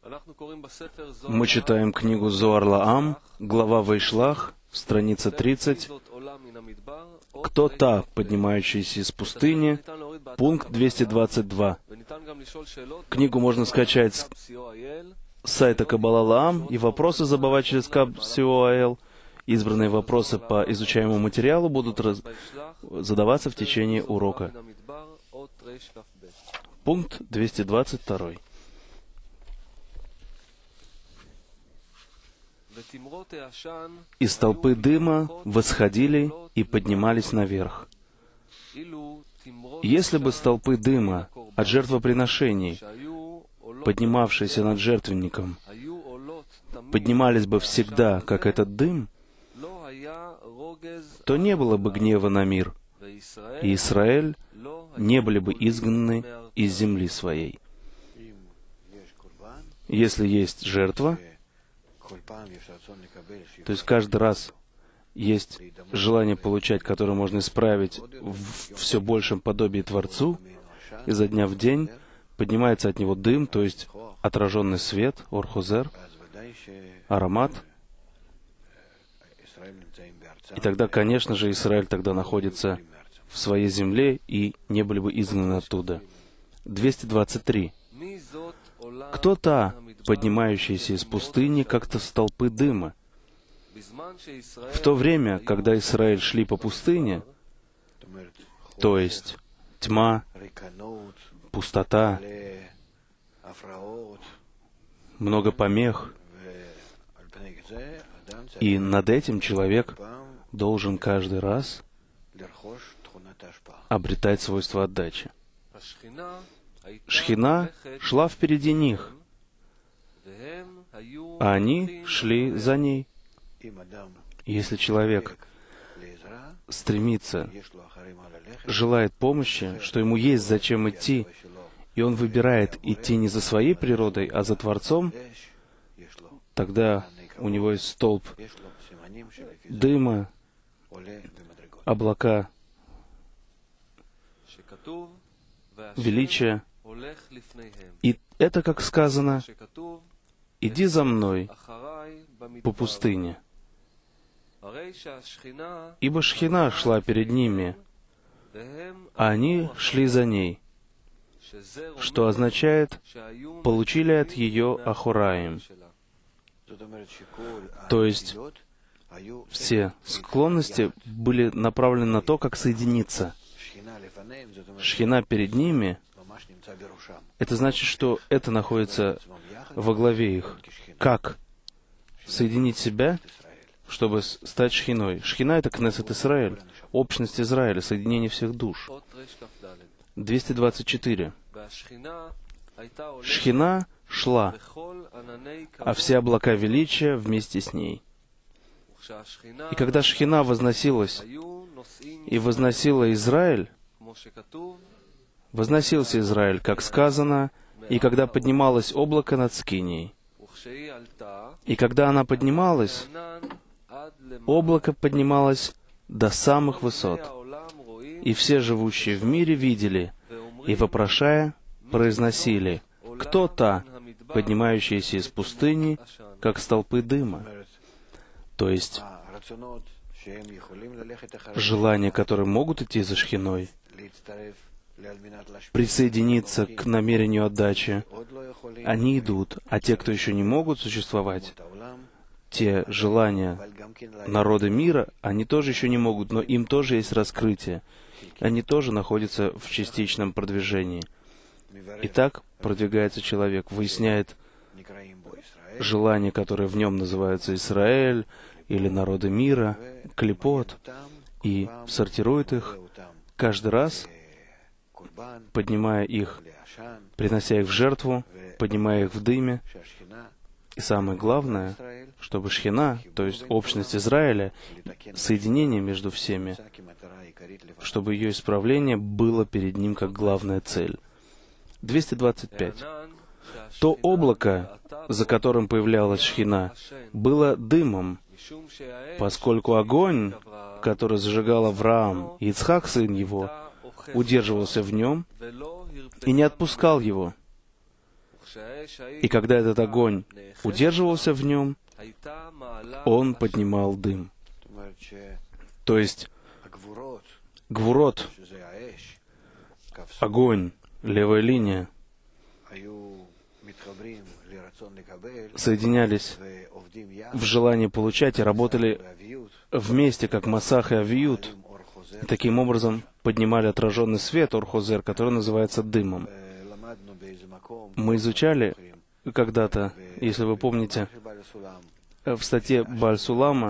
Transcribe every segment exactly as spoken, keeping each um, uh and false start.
Мы читаем книгу Зоар Лаам, глава Вайшлах, страница тридцать. «Кто та, поднимающаяся из пустыни?» Пункт двести двадцать два. Книгу можно скачать с сайта Каббала Лаам, и вопросы забывать через каб точка си-о-эл. Избранные вопросы по изучаемому материалу будут раз... задаваться в течение урока. Пункт двести двадцать два. Из толпы дыма восходили и поднимались наверх. Если бы столпы дыма от жертвоприношений, поднимавшиеся над жертвенником, поднимались бы всегда, как этот дым, то не было бы гнева на мир, и Израиль не были бы изгнаны из земли своей. Если есть жертва, то есть каждый раз есть желание получать, которое можно исправить в все большем подобии Творцу, изо дня в день поднимается от него дым, то есть отраженный свет, орхозер, аромат. И тогда, конечно же, Израиль тогда находится в своей земле и не были бы изгнаны оттуда. двести двадцать три. Кто та, поднимающаяся из пустыни, как-то столпы дыма? В то время, когда Израиль шли по пустыне, то есть тьма, пустота, много помех, и над этим человек должен каждый раз обретать свойство отдачи. Шхина шла впереди них, а они шли за ней. Если человек стремится, желает помощи, что ему есть зачем идти, и он выбирает идти не за своей природой, а за Творцом, тогда у него есть столб дыма, облака, величия. И это, как сказано, «Иди за мной по пустыне». Ибо Шхина шла перед ними, а они шли за ней, что означает, получили от ее Ахураим. То есть, все склонности были направлены на то, как соединиться. Шхина перед ними, это значит, что это находится во главе их. Как соединить себя, чтобы стать Шхиной? Шхина — это Кнессет Исраэль, общность Израиля, соединение всех душ. двести двадцать четыре. Шхина шла, а все облака величия вместе с ней. И когда Шхина возносилась и возносила Израиль, возносился Израиль, как сказано, и когда поднималось облако над Скинией. И когда она поднималась, облако поднималось до самых высот, и все живущие в мире видели, и, вопрошая, произносили: «Кто та, поднимающаяся из пустыни, как столпы дыма?» То есть, желания, которые могут идти за Шхиной, присоединиться к намерению отдачи, они идут, а те, кто еще не могут существовать, те желания народа мира, они тоже еще не могут, но им тоже есть раскрытие. Они тоже находятся в частичном продвижении. И так продвигается человек, выясняет желания, которые в нем называются Израиль, или народы мира, клипот, и сортирует их каждый раз, поднимая их, принося их в жертву, поднимая их в дыме. И самое главное, чтобы Шхина, то есть общность Израиля, соединение между всеми, чтобы ее исправление было перед ним как главная цель. двести двадцать пять. То облако, за которым появлялась Шхина, было дымом, поскольку огонь, который зажигал Авраам и Ицхак, сын его, удерживался в нем и не отпускал его. И когда этот огонь удерживался в нем, он поднимал дым. То есть, гвурот, огонь, левая линия, соединялись в желании получать и работали вместе, как Масах и Авиют. И таким образом поднимали отраженный свет Орхозер, который называется дымом. Мы изучали когда-то, если вы помните, в статье Бааль-Сулама,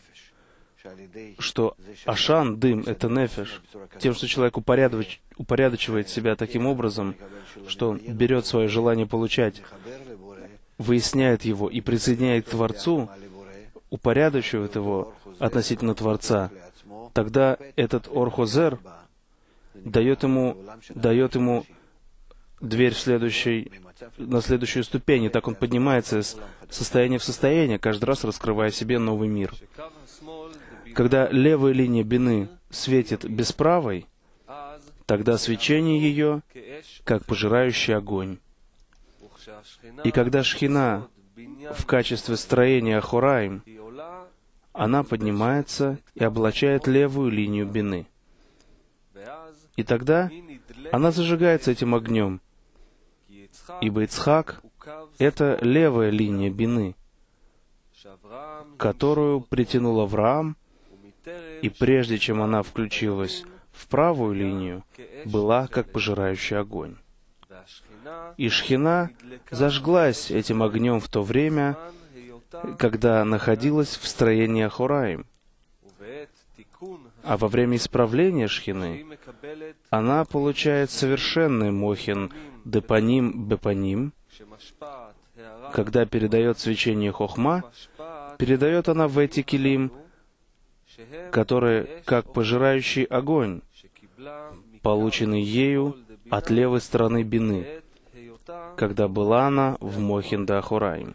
что Ашан, дым, это нефеш, тем, что человек упорядоч... упорядочивает себя таким образом, что он берет свое желание получать, выясняет его и присоединяет к Творцу, упорядочивает его относительно Творца, тогда этот Орхозер дает ему, дает ему дверь в следующий, на следующую ступень, и так он поднимается из состояния в состояние, каждый раз раскрывая себе новый мир. Когда левая линия бины светит без правой, тогда свечение ее как пожирающий огонь. И когда Шхина в качестве строения Ахураим, она поднимается и облачает левую линию бины. И тогда она зажигается этим огнем, ибо Ицхак — это левая линия бины, которую притянул Авраам, и прежде чем она включилась в правую линию, была как пожирающий огонь. И Шхина зажглась этим огнем в то время, когда находилась в строении Ахураим. А во время исправления Шхины она получает совершенный мохин депаним бепаним. Когда передает свечение Хохма, передает она в эти килим, которые как пожирающий огонь, полученный ею от левой стороны бины, когда была она в мохин да Ахураим.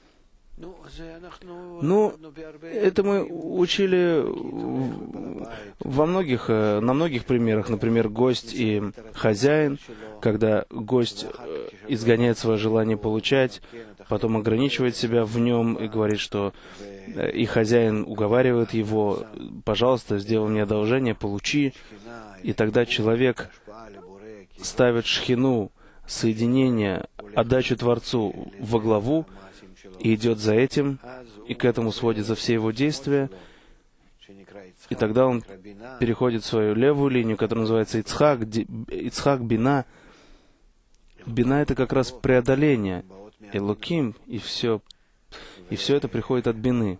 Ну, это мы учили во многих, на многих примерах. Например, гость и хозяин, когда гость изгоняет свое желание получать, потом ограничивает себя в нем и говорит, что и хозяин уговаривает его: пожалуйста, сделай мне одолжение, получи. И тогда человек ставит Шхину, соединение, отдачу Творцу во главу, и идет за этим, и к этому сводится все его действия, и тогда он переходит в свою левую линию, которая называется Ицхак, Ицхак Бина. Бина — это как раз преодоление, Элоким, и все, и все это приходит от Бины.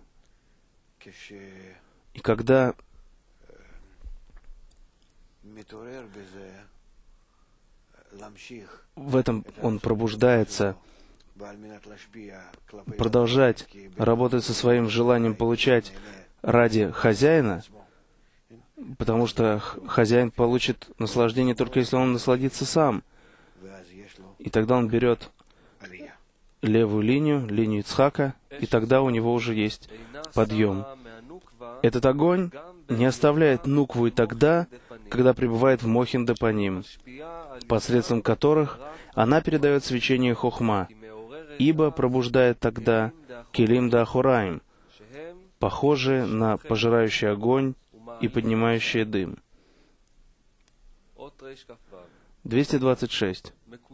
И когда в этом он пробуждается, продолжать работать со своим желанием получать ради хозяина, потому что хозяин получит наслаждение только если он насладится сам. И тогда он берет левую линию, линию Ицхака, и тогда у него уже есть подъем. Этот огонь не оставляет нукву и тогда, когда пребывает в мохин депаним, посредством которых она передает свечение Хохма, ибо пробуждает тогда килим да Ахураим, похожие на пожирающий огонь и поднимающий дым. двести двадцать шесть.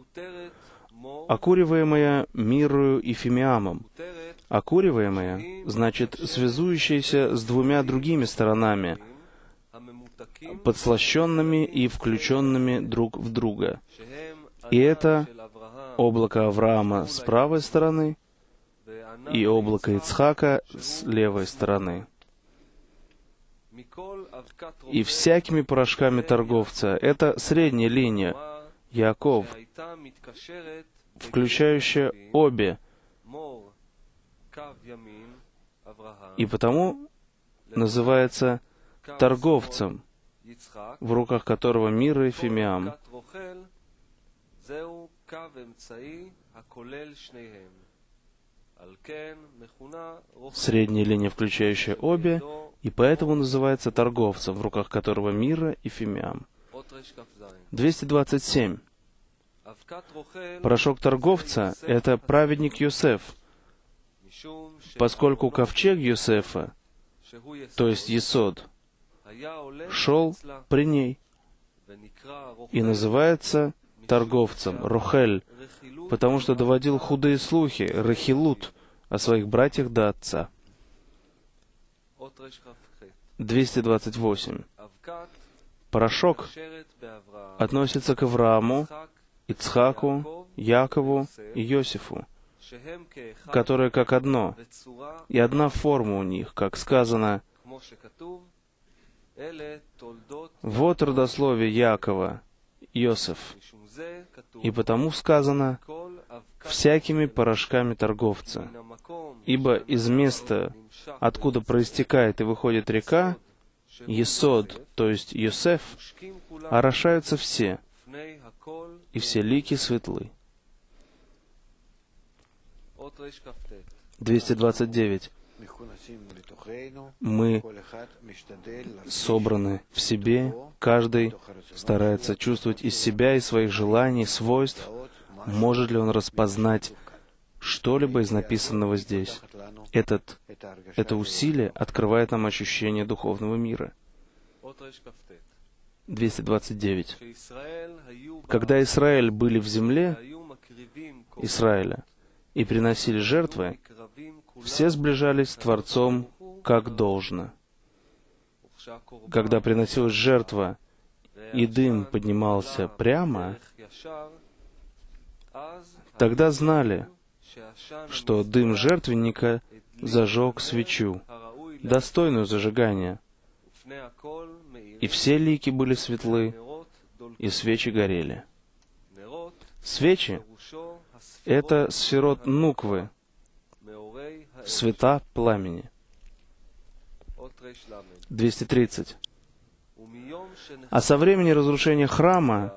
Окуриваемая мирою и фимиамом. Окуриваемая значит связующаяся с двумя другими сторонами, подслащенными и включенными друг в друга. И это облако Авраама с правой стороны и облако Ицхака с левой стороны. И всякими порошками торговца — это средняя линия, Яаков, включающая обе, и потому называется торговцем, в руках которого мир и фимиам. Средняя линия, включающая обе, и поэтому называется торговцем, в руках которого мира и фимиам. двести двадцать семь. Порошок торговца — это праведник Йосеф, поскольку ковчег Йосефа, то есть Есод, шел при ней и называется торговцем Рохель, потому что доводил худые слухи, Рахилут, о своих братьях до отца. двести двадцать восемь. Порошок относится к Аврааму, Ицхаку, Якову и Йосифу, которые как одно, и одна форма у них, как сказано: «Вот родословие Якова, Йосеф». И потому сказано: «всякими порошками торговца». Ибо из места, откуда проистекает и выходит река, Есод, то есть Йосеф, орошаются все, и все лики светлы. двести двадцать девять. Мы собраны в себе, каждый старается чувствовать из себя, из своих желаний, свойств, может ли он распознать что-либо из написанного здесь. Этот, это усилие открывает нам ощущение духовного мира. двести двадцать девять. Когда Израиль были в земле Израиля и приносили жертвы, все сближались с Творцом как должно. Когда приносилась жертва, и дым поднимался прямо, тогда знали, что дым жертвенника зажег свечу, достойную зажигания, и все лики были светлы, и свечи горели. Свечи — это сферот нуквы, света пламени. двести тридцать. А со времени разрушения храма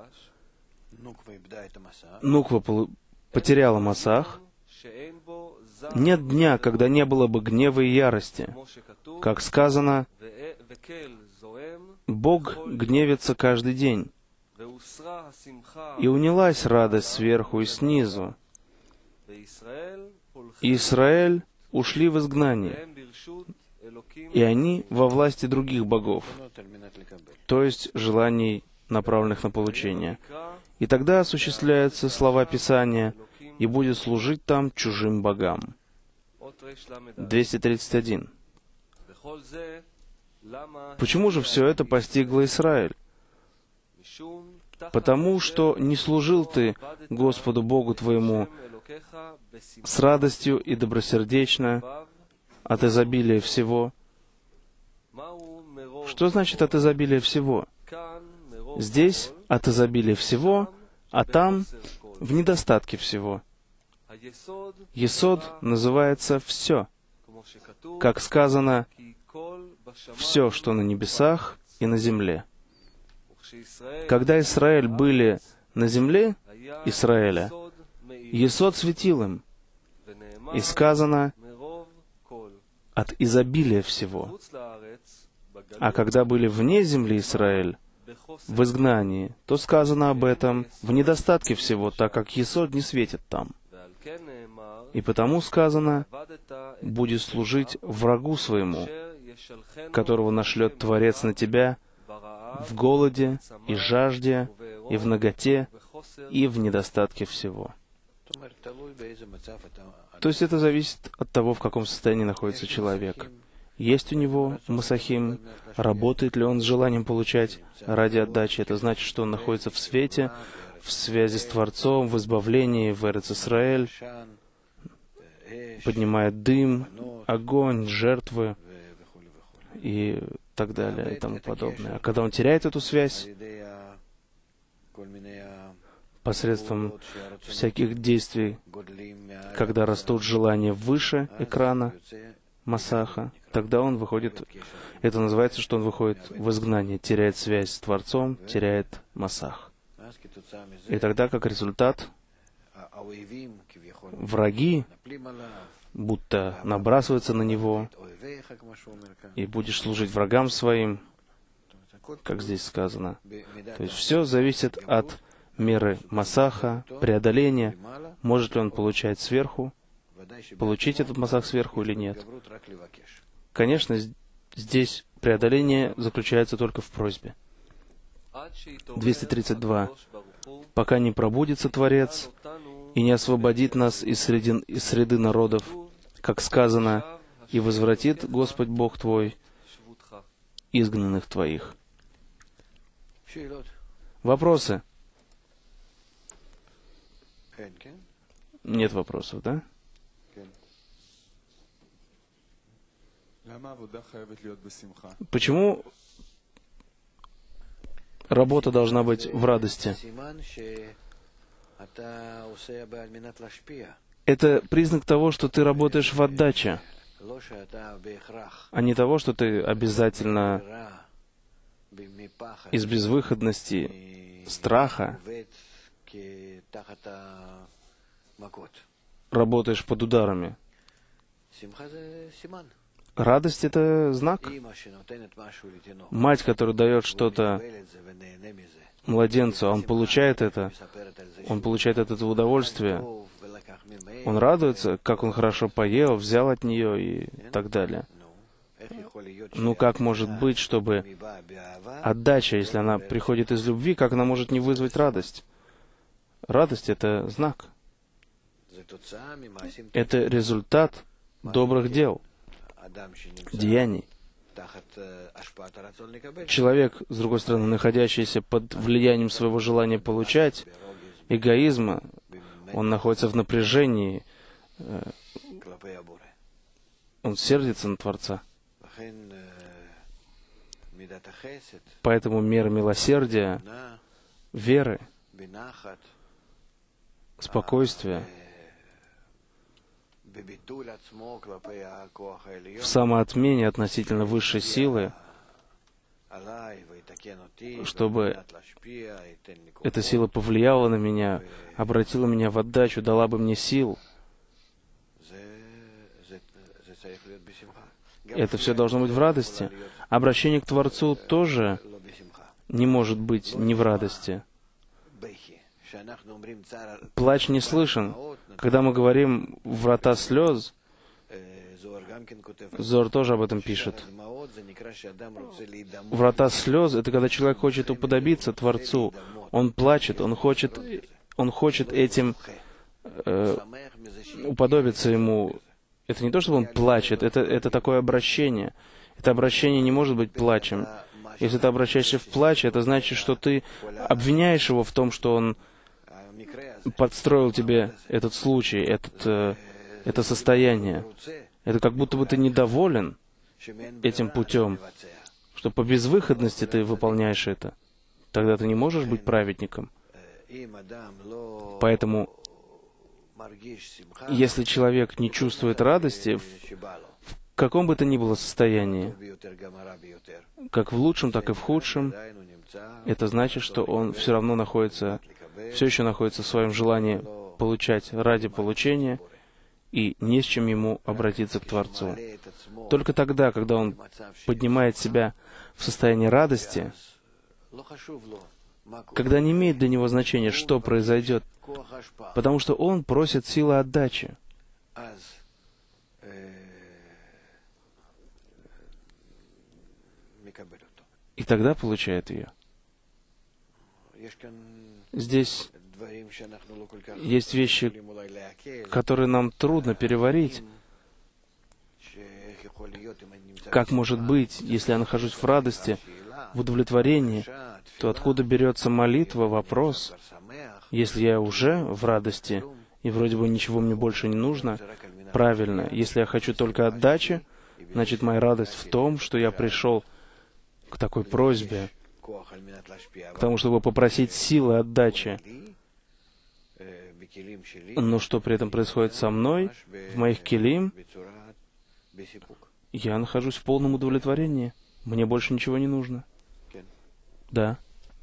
нуква потеряла Масах. Нет дня, когда не было бы гнева и ярости. Как сказано, Бог гневится каждый день. И унялась радость сверху и снизу. И Израиль ушли в изгнание, и они во власти других богов, то есть желаний, направленных на получение. И тогда осуществляются слова Писания: «И будет служить там чужим богам». двести тридцать один. Почему же все это постигло Израиль? Потому что не служил ты Господу Богу твоему с радостью и добросердечно, от изобилия всего. Что значит от изобилия всего? Здесь от изобилия всего, а там в недостатке всего. Есод называется «все». Как сказано, «все, что на небесах и на земле». Когда Израиль были на земле Израиля, Есод светил им. И сказано «от изобилия всего». А когда были вне земли Израиль, в изгнании, то сказано об этом в недостатке всего, так как Есод не светит там. И потому сказано: «Будешь служить врагу своему, которого нашлет Творец на тебя в голоде и жажде, и в наготе, и в недостатке всего». То есть это зависит от того, в каком состоянии находится человек. Есть у него масахим, работает ли он с желанием получать ради отдачи. Это значит, что он находится в свете, в связи с Творцом, в избавлении, в Эрец Исраэль, поднимает дым, огонь, жертвы и так далее, и тому подобное. А когда он теряет эту связь посредством всяких действий, когда растут желания выше экрана, Масаха, тогда он выходит, это называется, что он выходит в изгнание, теряет связь с Творцом, теряет Масах. И тогда, как результат, враги будто набрасываются на него, и будешь служить врагам своим, как здесь сказано. То есть все зависит от меры масаха, преодоления, может ли он получать сверху, получить этот масах сверху или нет. Конечно, здесь преодоление заключается только в просьбе. двести тридцать два. «Пока не пробудится Творец и не освободит нас из среды, из среды народов, как сказано, и возвратит Господь Бог твой изгнанных твоих». Вопросы? Нет вопросов, да? Почему работа должна быть в радости? Это признак того, что ты работаешь в отдаче, а не того, что ты обязательно из безвыходности, страха работаешь под ударами. Радость — это знак. Мать, которая дает что-то младенцу, он получает это, он получает от этого удовольствие, он радуется, как он хорошо поел, взял от нее и так далее. Ну как может быть, чтобы отдача, если она приходит из любви, как она может не вызвать радость? Радость — это знак. Это результат добрых дел, деяний. Человек, с другой стороны, находящийся под влиянием своего желания получать, эгоизма, он находится в напряжении, он сердится на Творца. Поэтому мера милосердия, веры, спокойствия, в самоотмене относительно высшей силы, чтобы эта сила повлияла на меня, обратила меня в отдачу, дала бы мне сил. Это все должно быть в радости. Обращение к Творцу тоже не может быть не в радости. Плач не слышен. Когда мы говорим «врата слез», Зор тоже об этом пишет. Врата слез — это когда человек хочет уподобиться Творцу. Он плачет, он хочет, он хочет этим э, уподобиться Ему. Это не то, что он плачет, это, это такое обращение. Это обращение не может быть плачем. Если ты обращаешься в плач, это значит, что ты обвиняешь его в том, что он подстроил тебе этот случай, этот, э, это состояние. Это как будто бы ты недоволен этим путем, что по безвыходности ты выполняешь это. Тогда ты не можешь быть праведником. Поэтому, если человек не чувствует радости, в каком бы то ни было состоянии, как в лучшем, так и в худшем, это значит, что он все равно находится, все еще находится в своем желании получать ради получения, и не с чем ему обратиться к Творцу. Только тогда, когда он поднимает себя в состояние радости, когда не имеет для него значения, что произойдет, потому что он просит силы отдачи. И тогда получает ее. Здесь есть вещи, которые нам трудно переварить. Как может быть, если я нахожусь в радости, в удовлетворении, то откуда берется молитва, вопрос, если я уже в радости, и вроде бы ничего мне больше не нужно? Правильно, если я хочу только отдачи, значит, моя радость в том, что я пришел к такой просьбе, к тому, чтобы попросить силы отдачи. Но что при этом происходит со мной, в моих келим, я нахожусь в полном удовлетворении. Мне больше ничего не нужно. Да.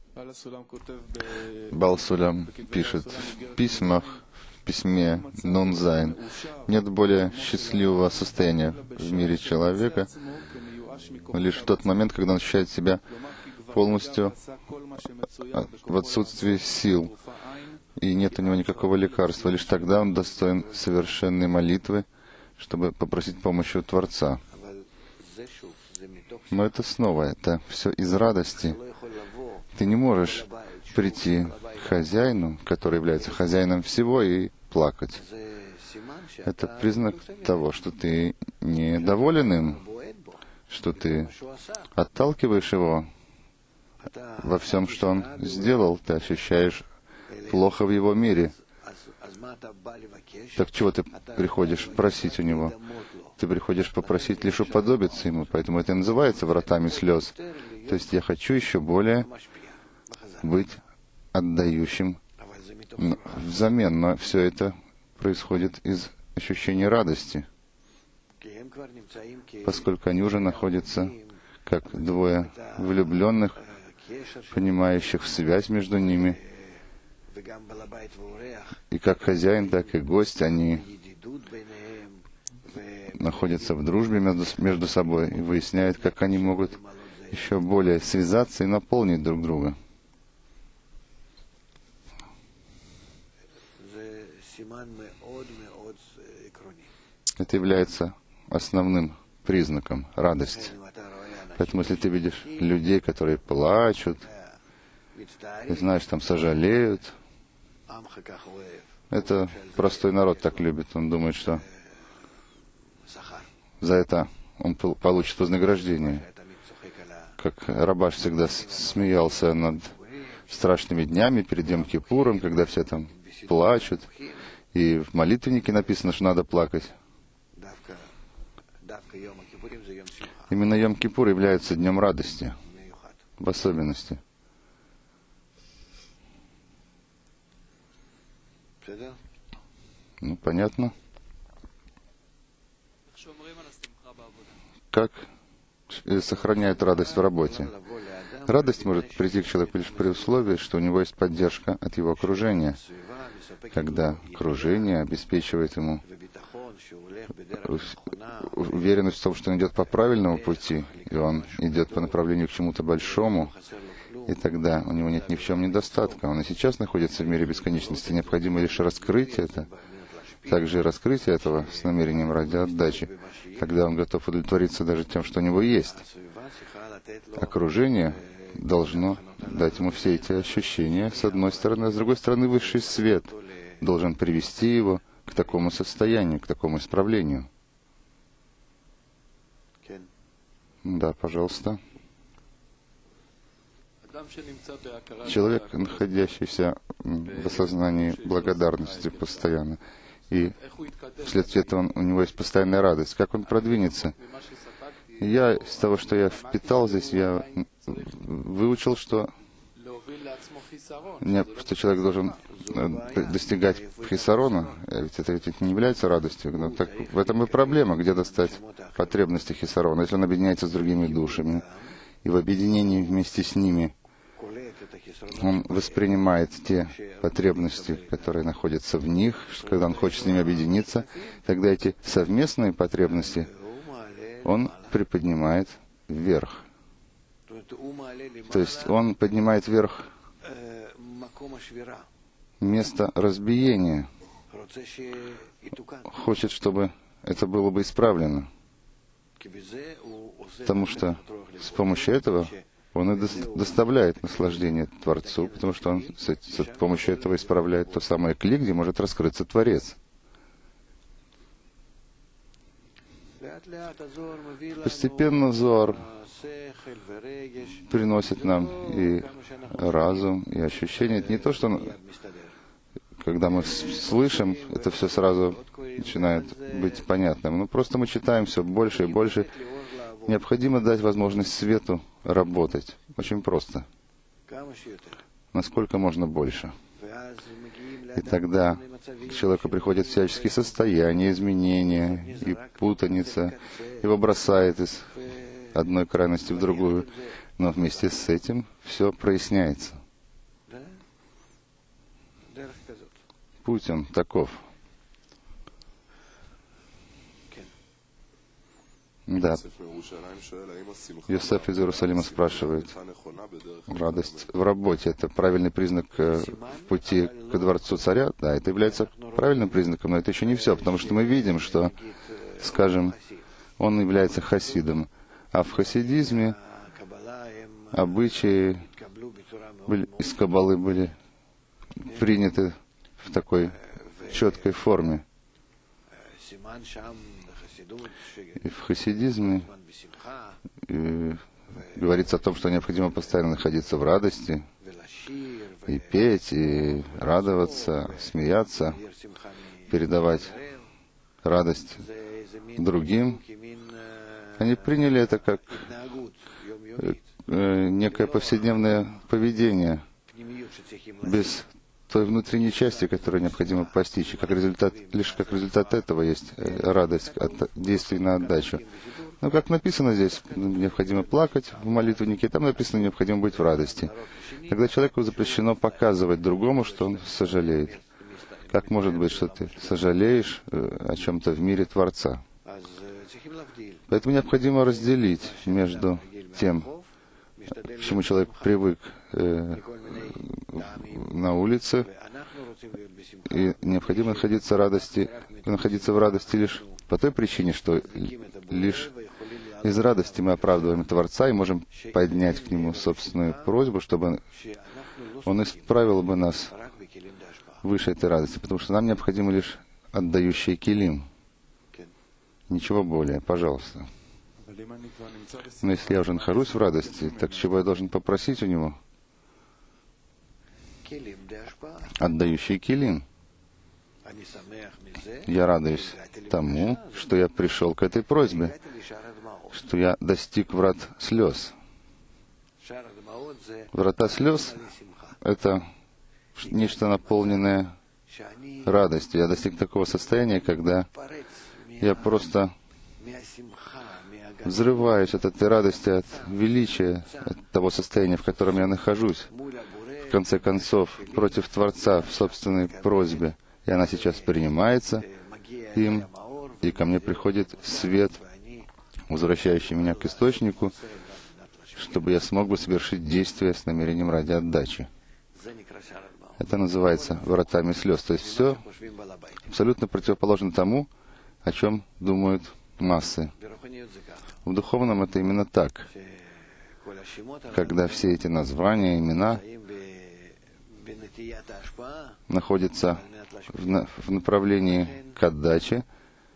Баал Сулям пишет в письмах, в письме Нун Зайн: нет более счастливого состояния в мире человека лишь в тот момент, когда он ощущает себя полностью в отсутствии сил, и нет у него никакого лекарства. Лишь тогда он достоин совершенной молитвы, чтобы попросить помощи у Творца. Но это снова, это все из радости. Ты не можешь прийти к хозяину, который является хозяином всего, и плакать. Это признак того, что ты недоволен им, что ты отталкиваешь его во всем, что он сделал. Ты ощущаешь плохо в его мире. Так чего ты приходишь просить у него? Ты приходишь попросить лишь уподобиться ему, поэтому это и называется вратами слез. То есть я хочу еще более быть отдающим взамен, но все это происходит из ощущения радости, поскольку они уже находятся как двое влюбленных, понимающих связь между ними, и как хозяин, так и гость, они находятся в дружбе между, между собой и выясняют, как они могут еще более связаться и наполнить друг друга. Это является основным признаком радости. Поэтому, если ты видишь людей, которые плачут, ты знаешь, там сожалеют, это простой народ так любит. Он думает, что за это он получит вознаграждение. Как Рабаш всегда смеялся над страшными днями перед Йом-Кипуром, когда все там плачут. И в молитвеннике написано, что надо плакать. Именно Йом-Кипур является днем радости, в особенности. Ну, понятно. Как сохраняют радость в работе? Радость может прийти к человеку лишь при условии, что у него есть поддержка от его окружения. Когда окружение обеспечивает ему уверенность в том, что он идет по правильному пути, и он идет по направлению к чему-то большому, и тогда у него нет ни в чем недостатка. Он и сейчас находится в мире бесконечности. Необходимо лишь раскрыть это, также и раскрытие этого с намерением ради отдачи. Тогда он готов удовлетвориться даже тем, что у него есть. Окружение должно дать ему все эти ощущения, с одной стороны, а с другой стороны, высший свет должен привести его к такому состоянию, к такому исправлению. Да, пожалуйста. Человек, находящийся в осознании благодарности постоянно, и вследствие этого у него есть постоянная радость. Как он продвинется? Я, из того, что я впитал здесь, я выучил, что, не, что человек должен достигать хисарона, ведь это ведь не является радостью. Но так, в этом и проблема, где достать потребности хисарона. Если он объединяется с другими душами, и в объединении вместе с ними он воспринимает те потребности, которые находятся в них, когда он хочет с ними объединиться, тогда эти совместные потребности он приподнимает вверх. То есть он поднимает вверх место разбиения. Хочет, чтобы это было бы исправлено. Потому что с помощью этого он и доставляет наслаждение Творцу, потому что он с, с помощью этого исправляет то самое кли, где может раскрыться Творец. Постепенно Зоар приносит нам и разум, и ощущение. Это не то, что когда мы слышим, это все сразу начинает быть понятным. Но просто мы читаем все больше и больше. Необходимо дать возможность свету работать. Очень просто. Насколько можно больше. И тогда к человеку приходят всяческие состояния, изменения и путаница. Его бросает из одной крайности в другую. Но вместе с этим все проясняется. Путь он таков. Да. Йосеф из Иерусалима спрашивает, радость в работе — это правильный признак в пути к дворцу царя? Да, это является правильным признаком, но это еще не все, потому что мы видим, что, скажем, он является хасидом, а в хасидизме обычаи были, из Каббалы были приняты в такой четкой форме. И в хасидизме и говорится о том, что необходимо постоянно находиться в радости, и петь, и радоваться, смеяться, передавать радость другим. Они приняли это как некое повседневное поведение, без той внутренней части, которую необходимо постичь. И как результат, лишь как результат этого есть радость от действий на отдачу. Но как написано здесь, необходимо плакать в молитвеннике, там написано, необходимо быть в радости. Когда человеку запрещено показывать другому, что он сожалеет. Как может быть, что ты сожалеешь о чем-то в мире Творца? Поэтому необходимо разделить между тем, к чему человек привык э, на улице, и необходимо находиться в радости, находиться в радости лишь по той причине, что лишь из радости мы оправдываем Творца и можем поднять к Нему собственную просьбу, чтобы Он исправил бы нас выше этой радости, потому что нам необходимо лишь отдающий килим. Ничего более, пожалуйста. Но если я уже нахожусь в радости, так чего я должен попросить у Него? Отдающий килим. Я радуюсь тому, что я пришел к этой просьбе, что я достиг врат слез. Врата слез — это нечто наполненное радостью. Я достиг такого состояния, когда я просто взрываюсь от этой радости, от величия, от того состояния, в котором я нахожусь, в конце концов, против Творца в собственной просьбе. И она сейчас принимается им, и ко мне приходит свет, возвращающий меня к источнику, чтобы я смог бы совершить действие с намерением ради отдачи. Это называется вратами слез. То есть все абсолютно противоположно тому, о чем думают массы. В духовном это именно так. Когда все эти названия, имена находятся в, на, в направлении к отдаче,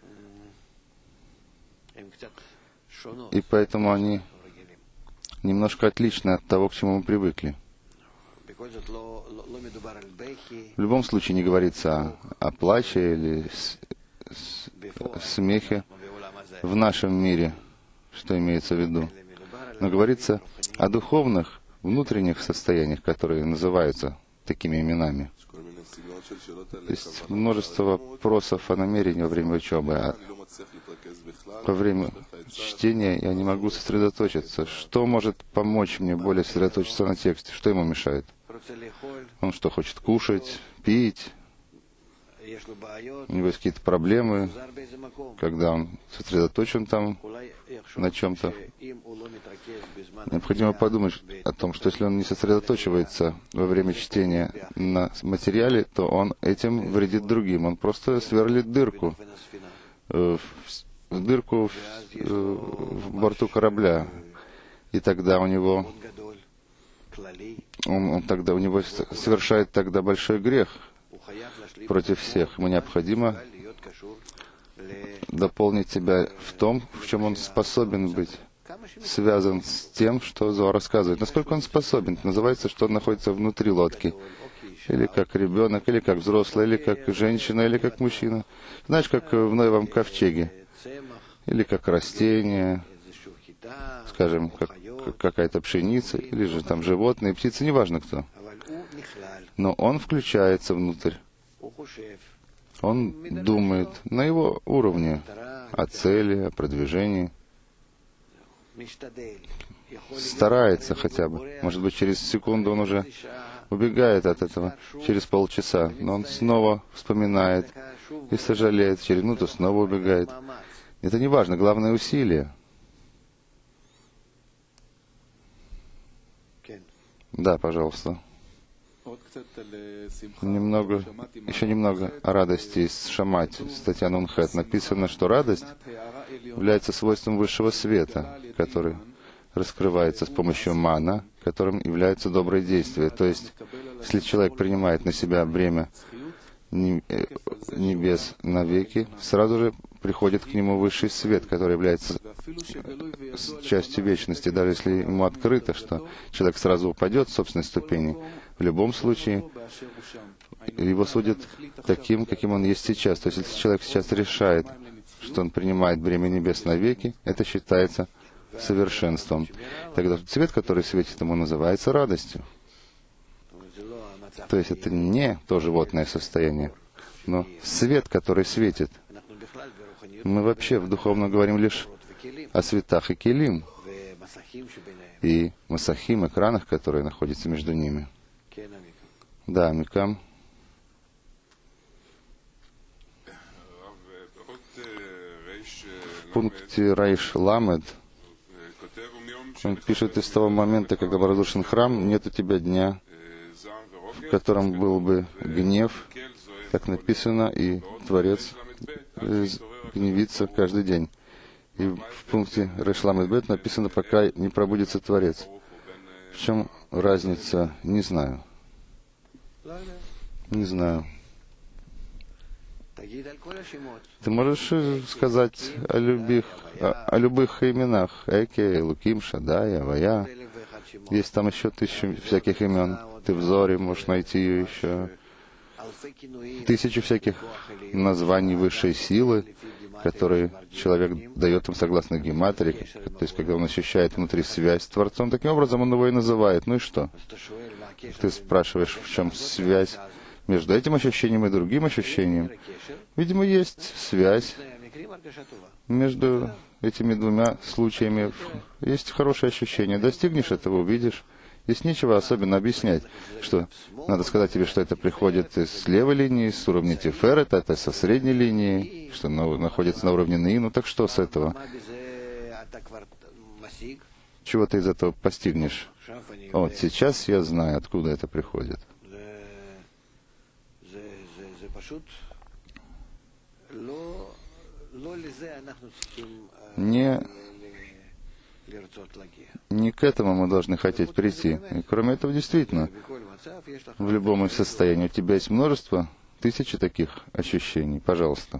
и поэтому они немножко отличны от того, к чему мы привыкли. В любом случае не говорится о, о плаче или с, с, смехе в нашем мире, что имеется в виду. Но говорится о духовных, внутренних состояниях, которые называются такими именами. Есть множество вопросов о намерении во время учебы. А во время чтения я не могу сосредоточиться. Что может помочь мне более сосредоточиться на тексте? Что ему мешает? Он что, хочет кушать, пить? У него есть какие-то проблемы, когда он сосредоточен там на чем-то. Необходимо подумать о том, что если он не сосредоточивается во время чтения на материале, то он этим вредит другим. Он просто сверлит дырку, в дырку в, в борту корабля. И тогда у него, он, он тогда, у него совершает тогда большой грех против всех. Ему необходимо дополнить себя в том, в чем он способен быть, связан с тем, что Зоар рассказывает. Насколько он способен? Это называется, что он находится внутри лодки. Или как ребенок, или как взрослый, или как женщина, или как мужчина. Знаешь, как в Ноевом ковчеге. Или как растение, скажем, как какая-то пшеница, или же там животные, птицы, неважно кто. Но он включается внутрь. Он думает на его уровне о цели, о продвижении. Старается хотя бы. Может быть, через секунду он уже убегает от этого, через полчаса. Но он снова вспоминает и сожалеет. Через минуту снова убегает. Это не важно. Главное — усилие. Да, пожалуйста. Немного, еще немного о радости из Шамати, статья Нунхет. Написано, что радость является свойством высшего света, который раскрывается с помощью мана, которым является доброе действие. То есть, если человек принимает на себя бремя небес навеки, сразу же приходит к нему высший свет, который является частью вечности. Даже если ему открыто, что человек сразу упадет с собственной ступени, в любом случае его судят таким, каким он есть сейчас. То есть, если человек сейчас решает, что он принимает бремя небес навеки, это считается совершенством. Тогда цвет, который светит ему, называется радостью. То есть это не то животное состояние, но свет, который светит. Мы вообще в духовном говорим лишь о светах и келим, и масахим, экранах, которые находятся между ними. Да, Микам. В пункте Райш Ламед он пишет: из того момента, когда был разрушен храм, нет у тебя дня, в котором был бы гнев, так написано, и Творец гневится каждый день. И в пункте Райш Ламед Бет написано: пока не пробудится Творец. В чем разница? Не знаю. Не знаю. Ты можешь сказать о любых, о, о любых именах? Эке, Луким, Шадай, Авая. Есть там еще тысячи всяких имен. Ты в Зоре можешь найти ее еще. Тысячи всяких названий высшей силы, которые человек дает им согласно гематрии. То есть, когда он ощущает внутри связь с Творцом, таким образом он его и называет. Ну и что? Ты спрашиваешь, в чем связь между этим ощущением и другим ощущением. Видимо, есть связь между этими двумя случаями. Есть хорошее ощущение. Достигнешь этого, увидишь. Здесь нечего особенно объяснять, что надо сказать тебе, что это приходит из левой линии, с уровня Тиферет, это со средней линии, что находится на уровне Ны. Ну так что с этого? Чего ты из этого постигнешь? Вот сейчас я знаю, откуда это приходит. Не, не к этому мы должны хотеть прийти. И кроме этого, действительно, в любом состоянии у тебя есть множество, тысячи таких ощущений. Пожалуйста.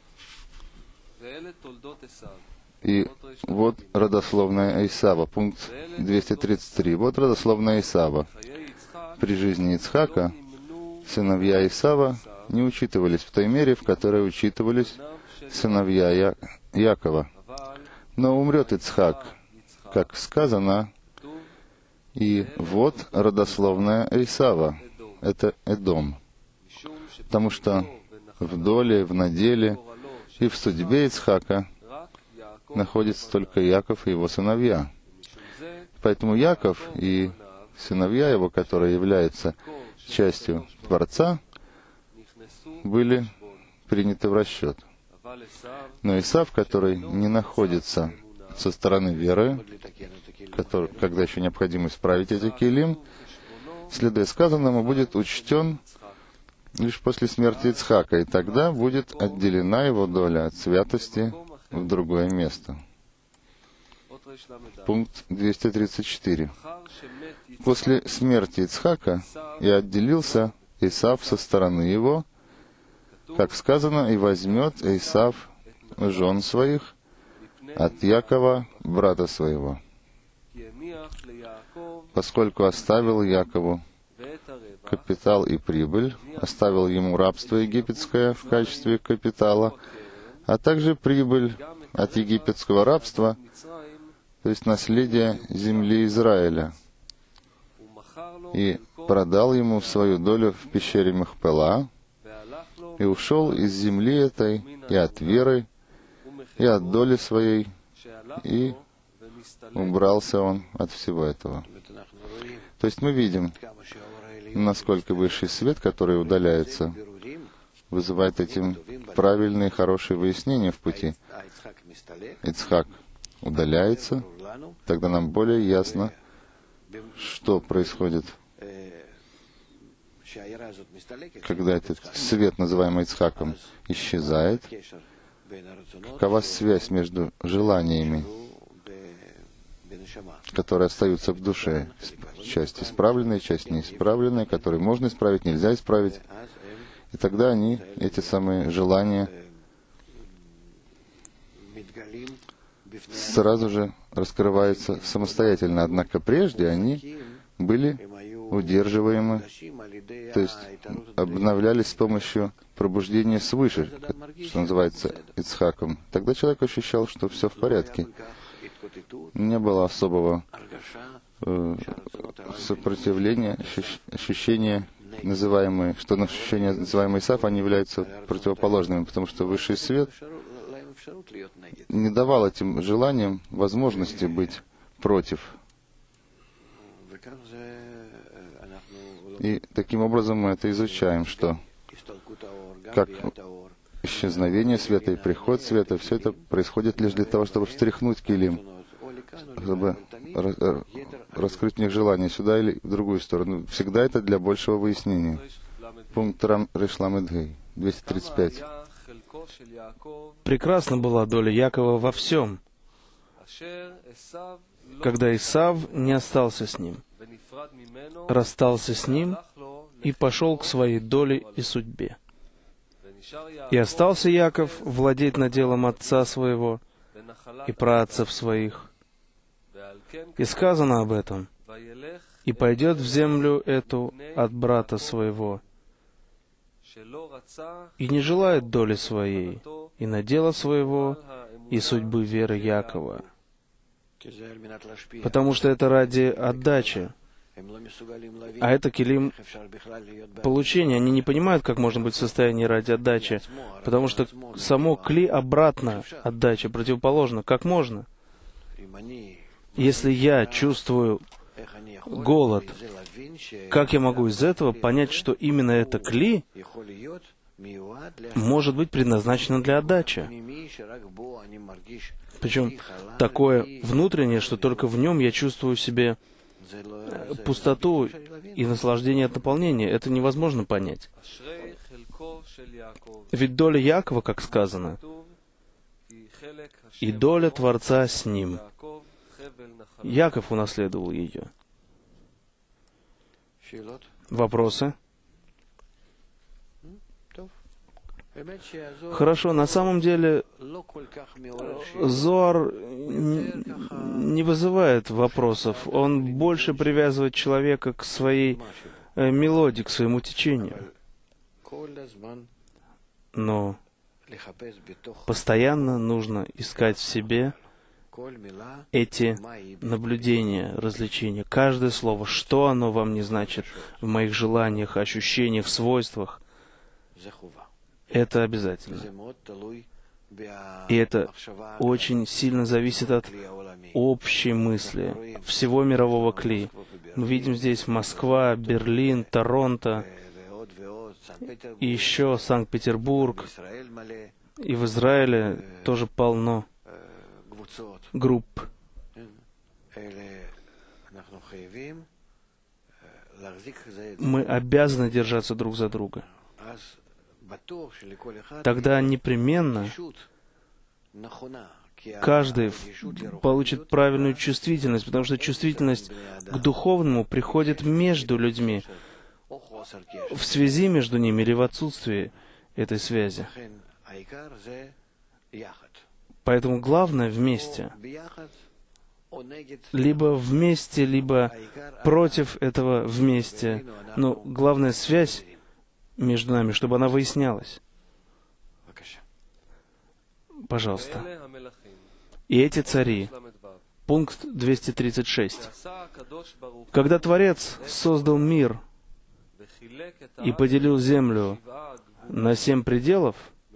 И вот родословная Исава, пункт двести тридцать три. Вот родословная Исава. При жизни Ицхака сыновья Исава не учитывались в той мере, в которой учитывались сыновья Я... Якова. Но умрет Ицхак, как сказано, и вот родословная Исава. Это Эдом. Потому что в доле, в наделе и в судьбе Ицхака находится только Яков и его сыновья. Поэтому Яков и сыновья его, которые являются частью Творца, были приняты в расчет. Но Исав, который не находится со стороны веры, который, когда еще необходимо исправить эти килим, следуя сказанному, будет учтен лишь после смерти Ицхака, и тогда будет отделена его доля от святости в другое место. Пункт двести тридцать четыре. После смерти Ицхака и отделился Исав со стороны его, как сказано, и возьмет Исав жен своих от Якова, брата своего, поскольку оставил Якову капитал и прибыль, оставил ему рабство египетское в качестве капитала, а также прибыль от египетского рабства, то есть наследие земли Израиля, и продал ему свою долю в пещере Махпела, и ушел из земли этой, и от веры, и от доли своей, и убрался он от всего этого. То есть мы видим, насколько высший свет, который удаляется, вызывает этим правильные, хорошие выяснения в пути. Ицхак удаляется, тогда нам более ясно что происходит, когда этот свет, называемый Ицхаком, исчезает? Какова связь между желаниями, которые остаются в душе, часть исправленная, часть неисправленная, которые можно исправить, нельзя исправить. И тогда они, эти самые желания, сразу же раскрываются самостоятельно. Однако прежде они были удерживаемы, то есть обновлялись с помощью пробуждения свыше, что называется Ицхаком. Тогда человек ощущал, что все в порядке. Не было особого э, сопротивления, ощущения, называемые, что ощущения, называемые Исав, они являются противоположными, потому что высший свет не давал этим желаниям возможности быть против. И таким образом мы это изучаем, что как исчезновение света и приход света, все это происходит лишь для того, чтобы встряхнуть килим, чтобы раскрыть в них желание сюда или в другую сторону. Всегда это для большего выяснения. Пункт Ришламедгей, двести тридцать пять. Прекрасна была доля Якова во всем, когда Исав не остался с ним, расстался с ним и пошел к своей доле и судьбе. И остался Яков владеть наделом отца своего и праотцев своих. И сказано об этом: «И пойдет в землю эту от брата своего, и не желает доли своей, и надела своего, и судьбы веры Якова». Потому что это ради отдачи. А это килим получения. Они не понимают, как можно быть в состоянии ради отдачи, потому что само кли обратно отдаче, противоположно. Как можно? Если я чувствую голод, как я могу из этого понять, что именно это кли может быть предназначено для отдачи? Причем такое внутреннее, что только в нем я чувствую себе пустоту и наслаждение от наполнения. Это невозможно понять. Ведь доля Якова, как сказано, и доля Творца с ним. Яков унаследовал ее. Вопросы? Хорошо, на самом деле Зоар не вызывает вопросов. Он больше привязывает человека к своей э, мелодии, к своему течению. Но постоянно нужно искать в себе эти наблюдения, развлечения. Каждое слово, что оно вам не значит в моих желаниях, ощущениях, свойствах, это обязательно. И это очень сильно зависит от общей мысли, всего мирового кли. Мы видим здесь Москва, Берлин, Торонто, и еще Санкт-Петербург, и в Израиле тоже полно групп. Мы обязаны держаться друг за друга. Тогда непременно каждый получит правильную чувствительность, потому что чувствительность к духовному приходит между людьми, в связи между ними или в отсутствии этой связи. Поэтому главное вместе. Либо вместе, либо против этого вместе. Но главная связь между нами, чтобы она выяснялась. Пожалуйста. И эти цари. Пункт двести тридцать шесть. Когда Творец создал мир и поделил землю на семь пределов,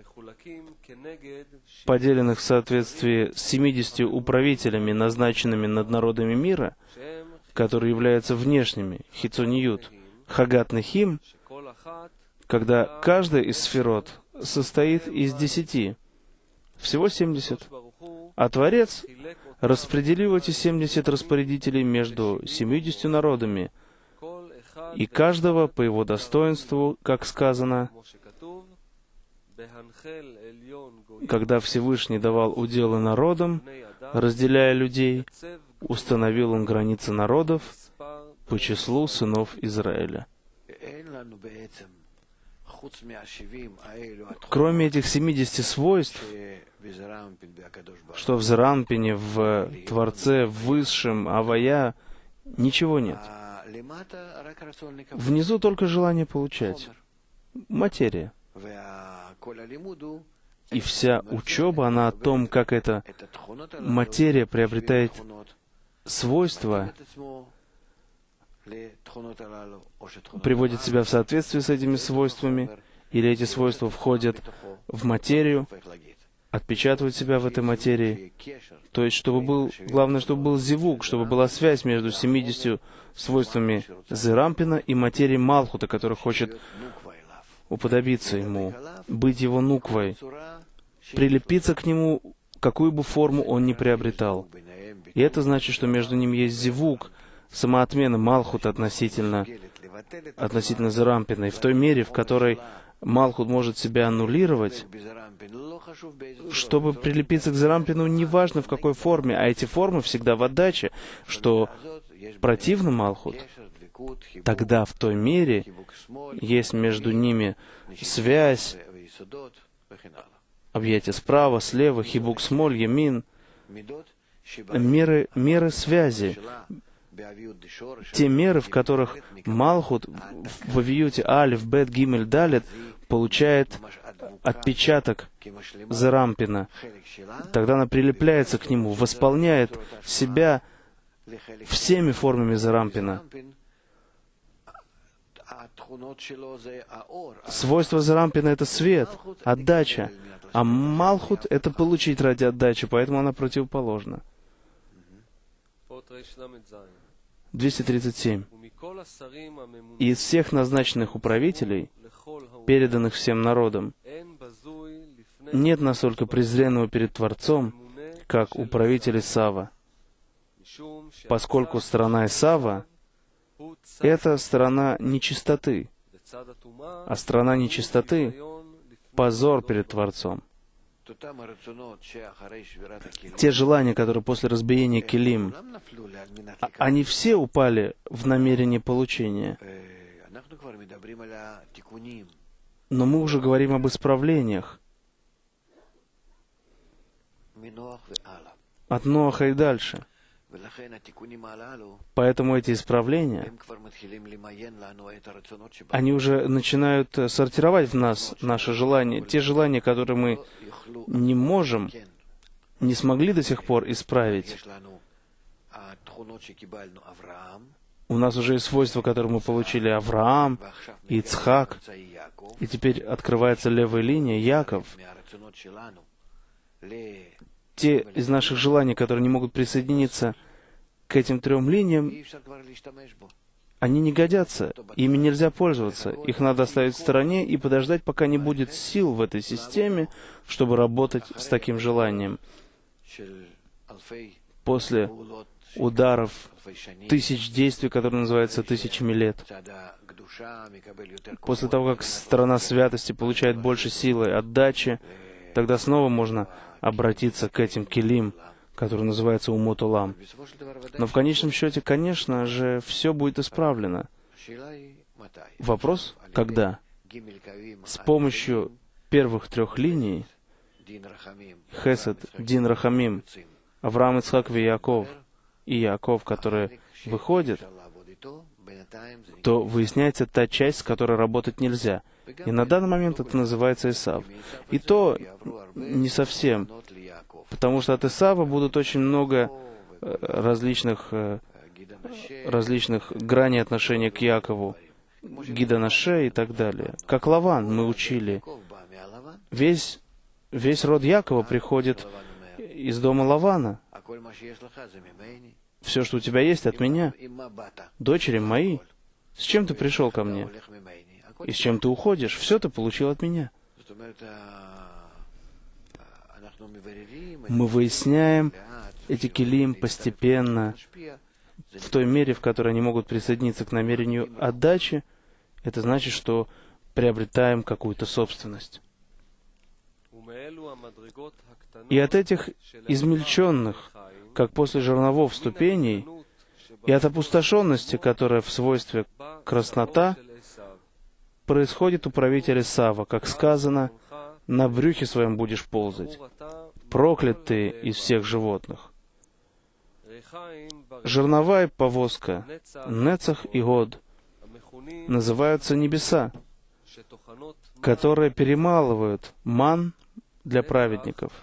поделенных в соответствии с семидесятью управителями, назначенными над народами мира, которые являются внешними, хицониют, хагат нехим, когда каждая из сферот состоит из десяти, всего семьдесят, а Творец распределил эти семьдесят распорядителей между семьюдесятью народами, и каждого по его достоинству, как сказано, когда Всевышний давал уделы народам, разделяя людей, установил он границы народов по числу сынов Израиля. Кроме этих семидесяти свойств, что в Зерампине, в Творце, в Высшем, Авая, ничего нет. Внизу только желание получать. Материя. И вся учеба, она о том, как эта материя приобретает свойства, приводит себя в соответствие с этими свойствами, или эти свойства входят в материю, отпечатывают себя в этой материи. То есть, чтобы был, главное, чтобы был зивук, чтобы была связь между семидесятью свойствами Зерампина и материей Малхута, который хочет уподобиться ему, быть его нуквой, прилепиться к нему, какую бы форму он ни приобретал. И это значит, что между ними есть зивук, самоотмена Малхута относительно, относительно Зерампина. И в той мере, в которой Малхут может себя аннулировать, чтобы прилепиться к Зерампину, неважно в какой форме, а эти формы всегда в отдаче, что противно Малхут, тогда в той мере есть между ними связь, объятия справа, слева, хибук смоль, ямин, меры, меры связи, те меры, в которых Малхут в Авиюте Алиф, Бет, Гимель, Далет получает отпечаток Зерампина. Тогда она прилепляется к нему, восполняет себя всеми формами Зерампина. Свойство Зерампина — это свет, отдача, а Малхут — это получить ради отдачи, поэтому она противоположна. двести тридцать семь. И из всех назначенных управителей, переданных всем народам, нет настолько презренного перед Творцом, как управитель Исава, поскольку страна Исава — это страна нечистоты, а страна нечистоты — позор перед Творцом. Те желания, которые после разбиения килим, они все упали в намерение получения. Но мы уже говорим об исправлениях. От Ноаха и дальше. Поэтому эти исправления, они уже начинают сортировать в нас наши желания. Те желания, которые мы не можем, не смогли до сих пор исправить. У нас уже есть свойства, которые мы получили: Авраам, Ицхак, и теперь открывается левая линия, Яков. Те из наших желаний, которые не могут присоединиться к этим трем линиям, они не годятся, ими нельзя пользоваться. Их надо оставить в стороне и подождать, пока не будет сил в этой системе, чтобы работать с таким желанием. После ударов тысяч действий, которые называются тысячами лет, после того, как страна святости получает больше силы, отдачи, тогда снова можно обратиться к этим килим, который называется Умот Олам. Но в конечном счете, конечно же, все будет исправлено. Вопрос — когда? С помощью первых трех линий — Хесед, Дин, Рахамим, Авраам, Ицхак и Яков, и Яков, которые выходят, то выясняется та часть, с которой работать нельзя. И на данный момент это называется Исав. И то не совсем, потому что от Исава будут очень много различных, различных граней отношения к Якову, Гида Наше и так далее. Как Лаван мы учили. Весь, весь род Якова приходит из дома Лавана. Все, что у тебя есть, от меня. Дочери мои. С чем ты пришел ко мне? И с чем ты уходишь? Все ты получил от меня. Мы выясняем эти келим постепенно, в той мере, в которой они могут присоединиться к намерению отдачи, это значит, что приобретаем какую-то собственность. И от этих измельченных, как после жерновов, ступеней, и от опустошенности, которая в свойстве краснота, происходит у правителя Исава, как сказано, «На брюхе своем будешь ползать, проклят ты из всех животных». Жерновая повозка, Нецах и Год, называются небеса, которые перемалывают ман для праведников.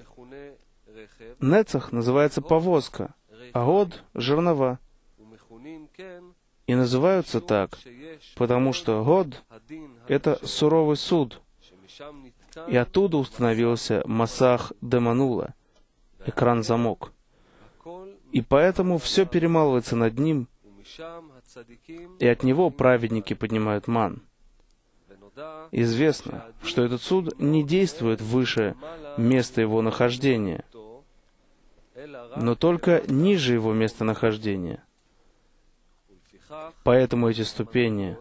Нецах называется повозка, а Год — жернова. И называются так, потому что Год — это суровый суд, и оттуда установился Масах Деманула, экран-замок. И поэтому все перемалывается над ним, и от него праведники поднимают ман. Известно, что этот суд не действует выше места его нахождения, но только ниже его местонахождения. Поэтому эти ступени,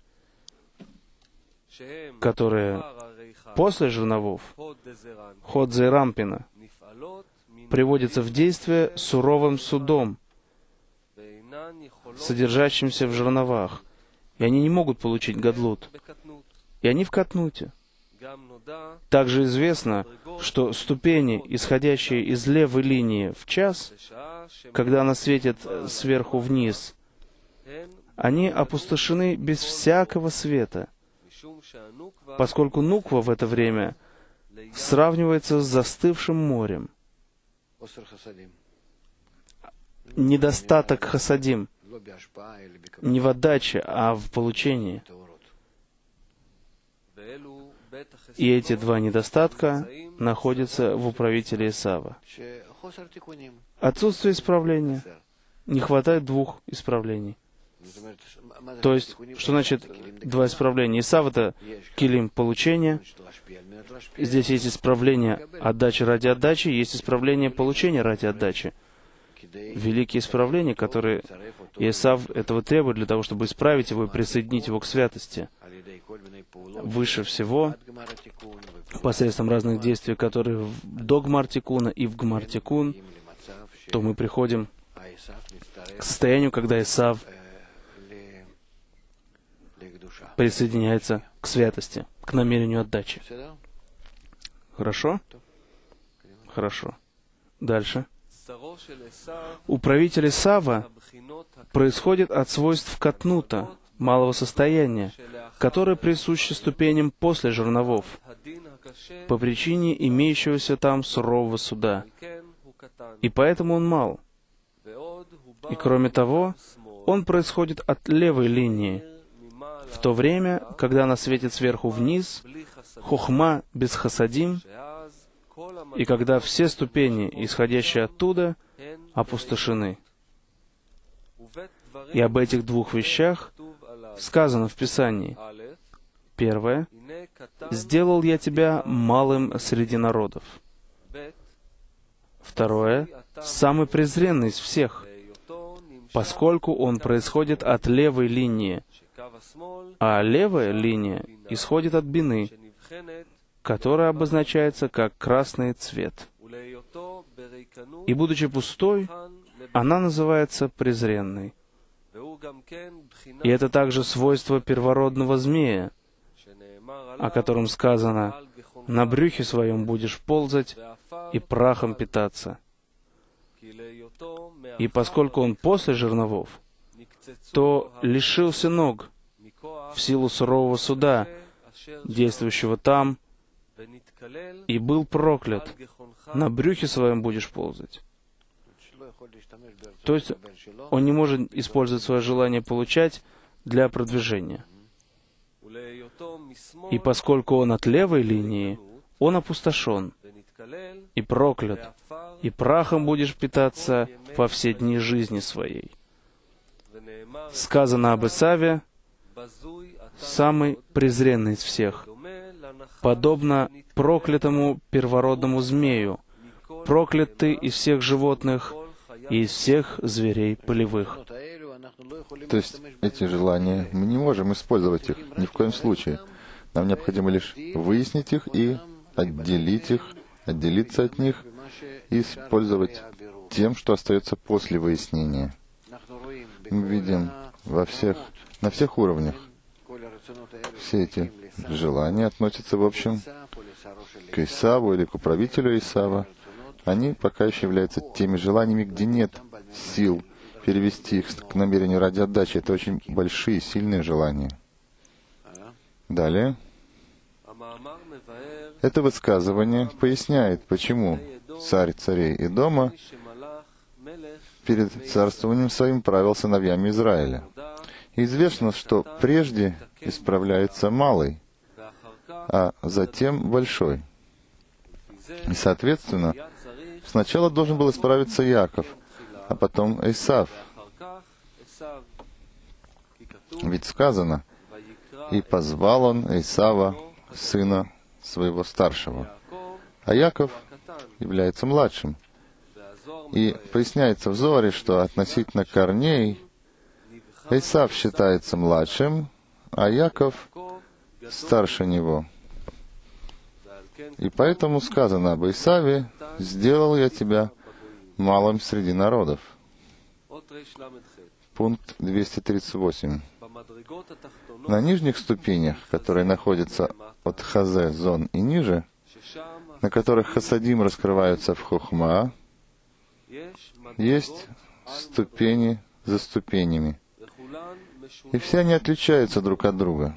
которые после жерновов, Ход Зейрампина, приводятся в действие суровым судом, содержащимся в жерновах, и они не могут получить гадлут, и они в катнуте. Также известно, что ступени, исходящие из левой линии в час, когда она светит сверху вниз, они опустошены без всякого света, поскольку нуква в это время сравнивается с застывшим морем. Недостаток хасадим не в отдаче, а в получении. И эти два недостатка находятся в управителе Исава. Отсутствие исправления. Не хватает двух исправлений. То есть, что значит два исправления? Исав — это килим получения. Здесь есть исправление отдачи ради отдачи, есть исправление получения ради отдачи. Великие исправления, которые Исав этого требует для того, чтобы исправить его и присоединить его к святости. Выше всего, посредством разных действий, которые до Гмар-Тикуна и в Гмар-Тикун, то мы приходим к состоянию, когда Исав присоединяется к святости, к намерению отдачи. Хорошо? Хорошо. Дальше. Управитель Исава происходит от свойств катнута, малого состояния, которое присуще ступеням после жерновов, по причине имеющегося там сурового суда. И поэтому он мал. И кроме того, он происходит от левой линии, в то время, когда она светит сверху вниз, хохма без хасадим, и когда все ступени, исходящие оттуда, опустошены. И об этих двух вещах сказано в Писании. Первое. «Сделал я тебя малым среди народов». Второе. «Самый презренный из всех», поскольку он происходит от левой линии, а левая линия исходит от бины, которая обозначается как красный цвет. И, будучи пустой, она называется презренной. И это также свойство первородного змея, о котором сказано: «На брюхе своем будешь ползать и прахом питаться». И поскольку он после жерновов, то лишился ног в силу сурового суда, действующего там, и был проклят. На брюхе своем будешь ползать. То есть он не может использовать свое желание получать для продвижения. И поскольку он от левой линии, он опустошен и проклят, и прахом будешь питаться во все дни жизни своей. Сказано об Исаве: самый презренный из всех, подобно проклятому первородному змею, прокляты из всех животных и из всех зверей полевых». То есть эти желания, мы не можем использовать их ни в коем случае. Нам необходимо лишь выяснить их и отделить их, отделиться от них и использовать тем, что остается после выяснения. Мы видим во всех, на всех уровнях все эти желания относятся, в общем, к Исаву или к управителю Исава. Они пока еще являются теми желаниями, где нет сил перевести их к намерению ради отдачи. Это очень большие, сильные желания. Далее. Это высказывание поясняет, почему царь царей Эдома перед царствованием своим правил сыновьями Израиля. И известно, что прежде исправляется малый, а затем большой. И, соответственно, сначала должен был исправиться Яков, а потом Исав. Ведь сказано, «И позвал он Исава, сына своего старшего». А Яков является младшим. И поясняется в Зоре, что относительно корней Исав считается младшим, а Яков старше него. И поэтому сказано об Исаве: «Сделал я тебя малым среди народов». Пункт двести тридцать восемь. На нижних ступенях, которые находятся от Хазе, Зон и ниже, на которых Хасадим раскрываются в Хохма, есть ступени за ступенями. И все они отличаются друг от друга.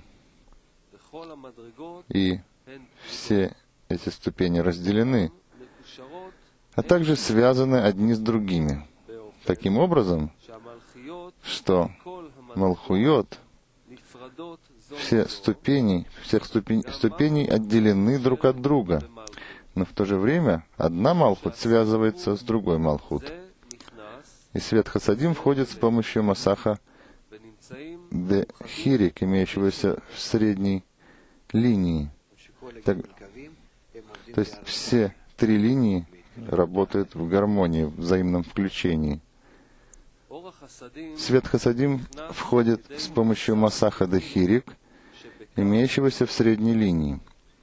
И все эти ступени разделены, а также связаны одни с другими. Таким образом, что Малхуйот, все ступени, всех ступень, ступеней отделены друг от друга, но в то же время одна Малхут связывается с другой Малхут. И свет Хасадим входит с помощью Масаха де Хирик, имеющегося в средней линии. Так, то есть все три линии работают в гармонии, в взаимном включении. Свет Хасадим входит с помощью Масаха де Хирик, имеющегося в средней линии.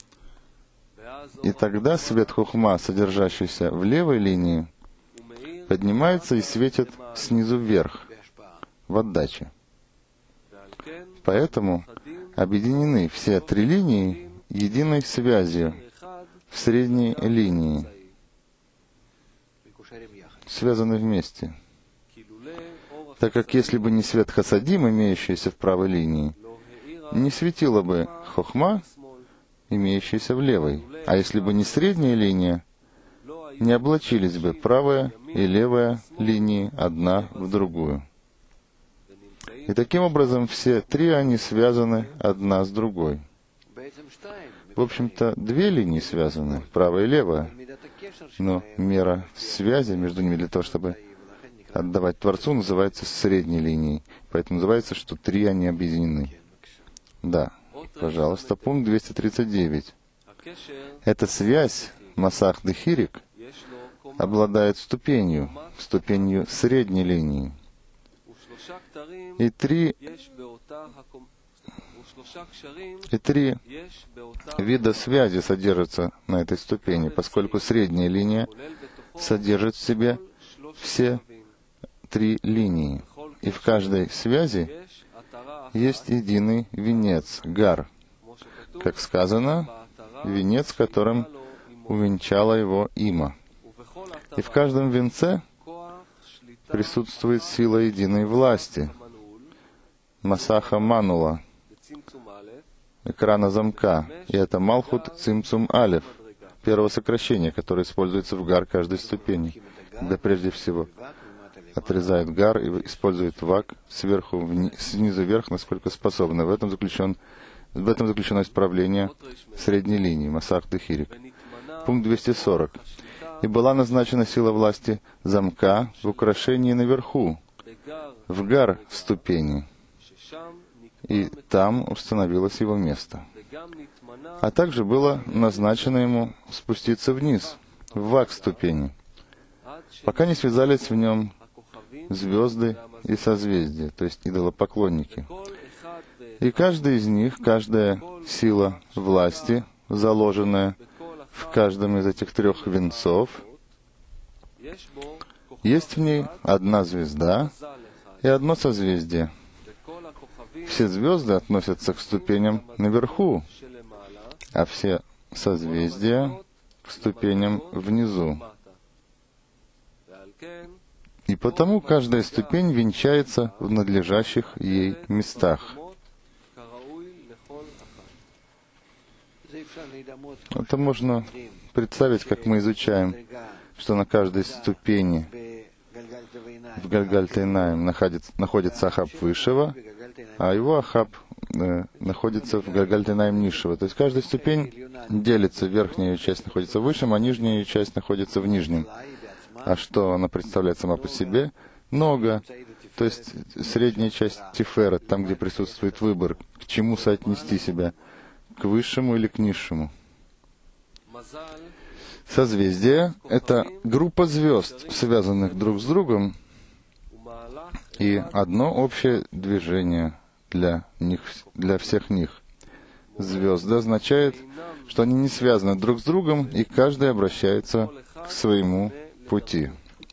И тогда свет Хухма, содержащийся в левой линии, поднимается и светит снизу вверх, в отдаче. Поэтому объединены все три линии единой связью в средней линии, связаны вместе. Так как если бы не свет Хасадим, имеющийся в правой линии, не светила бы Хохма, имеющаяся в левой. А если бы не средняя линия, не облачились бы правая и левая линии одна в другую. И таким образом все три они связаны одна с другой. В общем-то, две линии связаны, правая и левая, но мера связи между ними для того, чтобы отдавать Творцу, называется средней линией. Поэтому называется, что три они объединены. Да, пожалуйста, пункт двести тридцать девять. Эта связь, Масах де Хирик, обладает ступенью, ступенью средней линии. И три, и три вида связи содержатся на этой ступени, поскольку средняя линия содержит в себе все три линии. И в каждой связи есть единый венец, гар. Как сказано, венец, которым увенчала его има. И в каждом венце присутствует сила единой власти, Масаха Манула, экрана замка. И это Малхут Цимцум Алеф, первого сокращения, которое используется в гар каждой ступени, когда прежде всего отрезают гар и используют вак сверху вниз, снизу вверх, насколько способны. В этом заключен, в этом заключено исправление средней линии, Масах де Хирик. Пункт двести сорок. И была назначена сила власти замка в украшении наверху, в гар ступени, и там установилось его место. А также было назначено ему спуститься вниз, в вак ступени, пока не связались в нем звезды и созвездия, то есть идолопоклонники. И каждый из них, каждая сила власти, заложенная в каждом из этих трех венцов, есть в ней одна звезда и одно созвездие. Все звезды относятся к ступеням наверху, а все созвездия к ступеням внизу. И потому каждая ступень венчается в надлежащих ей местах. Это можно представить, как мы изучаем, что на каждой ступени в Гальгальт-Эйнаим находится, находится Ахаб Высшего, а его Ахаб э, находится в Гальгальт-Эйнаим Низшего. То есть каждая ступень делится, верхняя ее часть находится в Высшем, а нижняя ее часть находится в Нижнем. А что она представляет сама по себе? Нога, то есть средняя часть Тифера, там, где присутствует выбор, к чему соотнести себя, к Высшему или к Низшему. Созвездие — это группа звезд, связанных друг с другом, и одно общее движение для них, для всех них. Звезды означает, что они не связаны друг с другом, и каждый обращается к своему пути.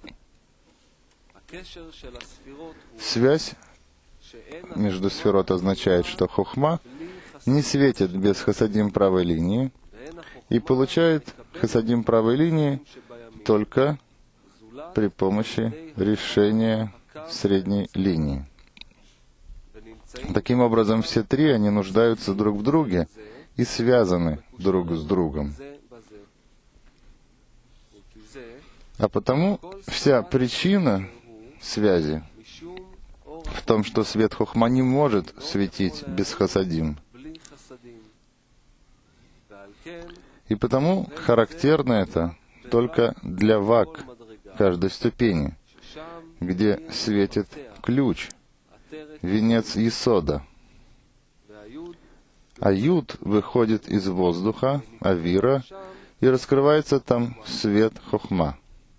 Связь между сферот означает, что хохма не светит без хасадим правой линии и получает хасадим правой линии только при помощи решения средней линии. Таким образом, все три, они нуждаются друг в друге и связаны друг с другом. А потому вся причина связи в том, что свет хохма не может светить без хасадим. И потому характерно это только для вак каждой ступени, где светит ключ, венец Есода. А Юд выходит из воздуха, авира, и раскрывается там свет хохма.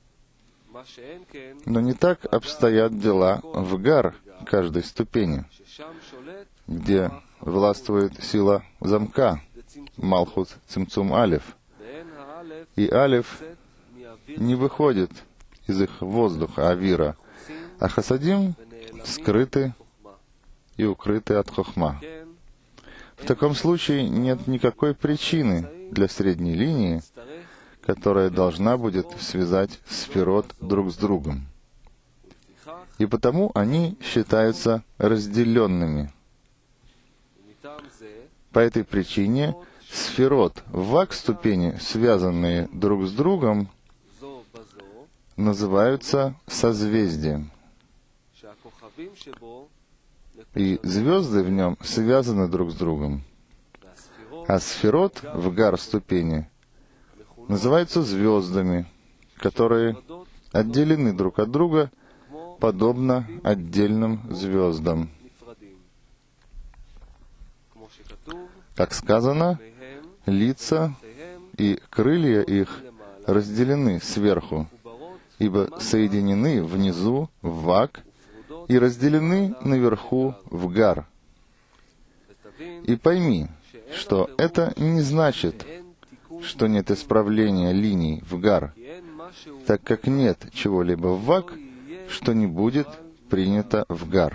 Но не так обстоят дела в гар каждой ступени, где властвует сила замка, Малхут Цимцум Алеф. И Алеф не выходит из их воздуха, авира, а хасадим скрыты и укрыты от хохма. В таком случае нет никакой причины для средней линии, которая должна будет связать сферот друг с другом. И потому они считаются разделенными. По этой причине сферот в вак-ступени, связанные друг с другом, называются созвездием. И звезды в нем связаны друг с другом. А сферот в гар-ступени называются звездами, которые отделены друг от друга, подобно отдельным звездам. Как сказано, лица и крылья их разделены сверху, ибо соединены внизу в вак и разделены наверху в гар. И пойми, что это не значит, что нет исправления линий в гар, так как нет чего-либо в вак, что не будет принято в гар.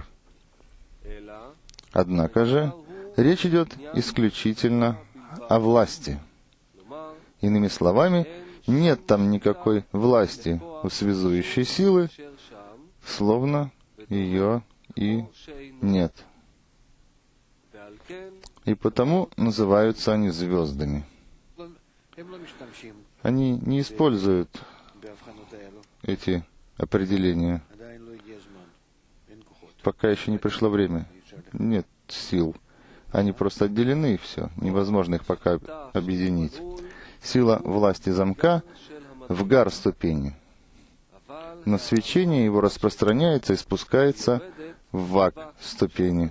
Однако же речь идет исключительно о власти. Иными словами, нет там никакой власти у связующей силы, словно ее и нет. И потому называются они звездами. Они не используют эти определения, пока еще не пришло время. Нет сил. Они просто отделены, и все. Невозможно их пока объединить. Сила власти замка в гар ступени. Но свечение его распространяется и спускается в вак ступени.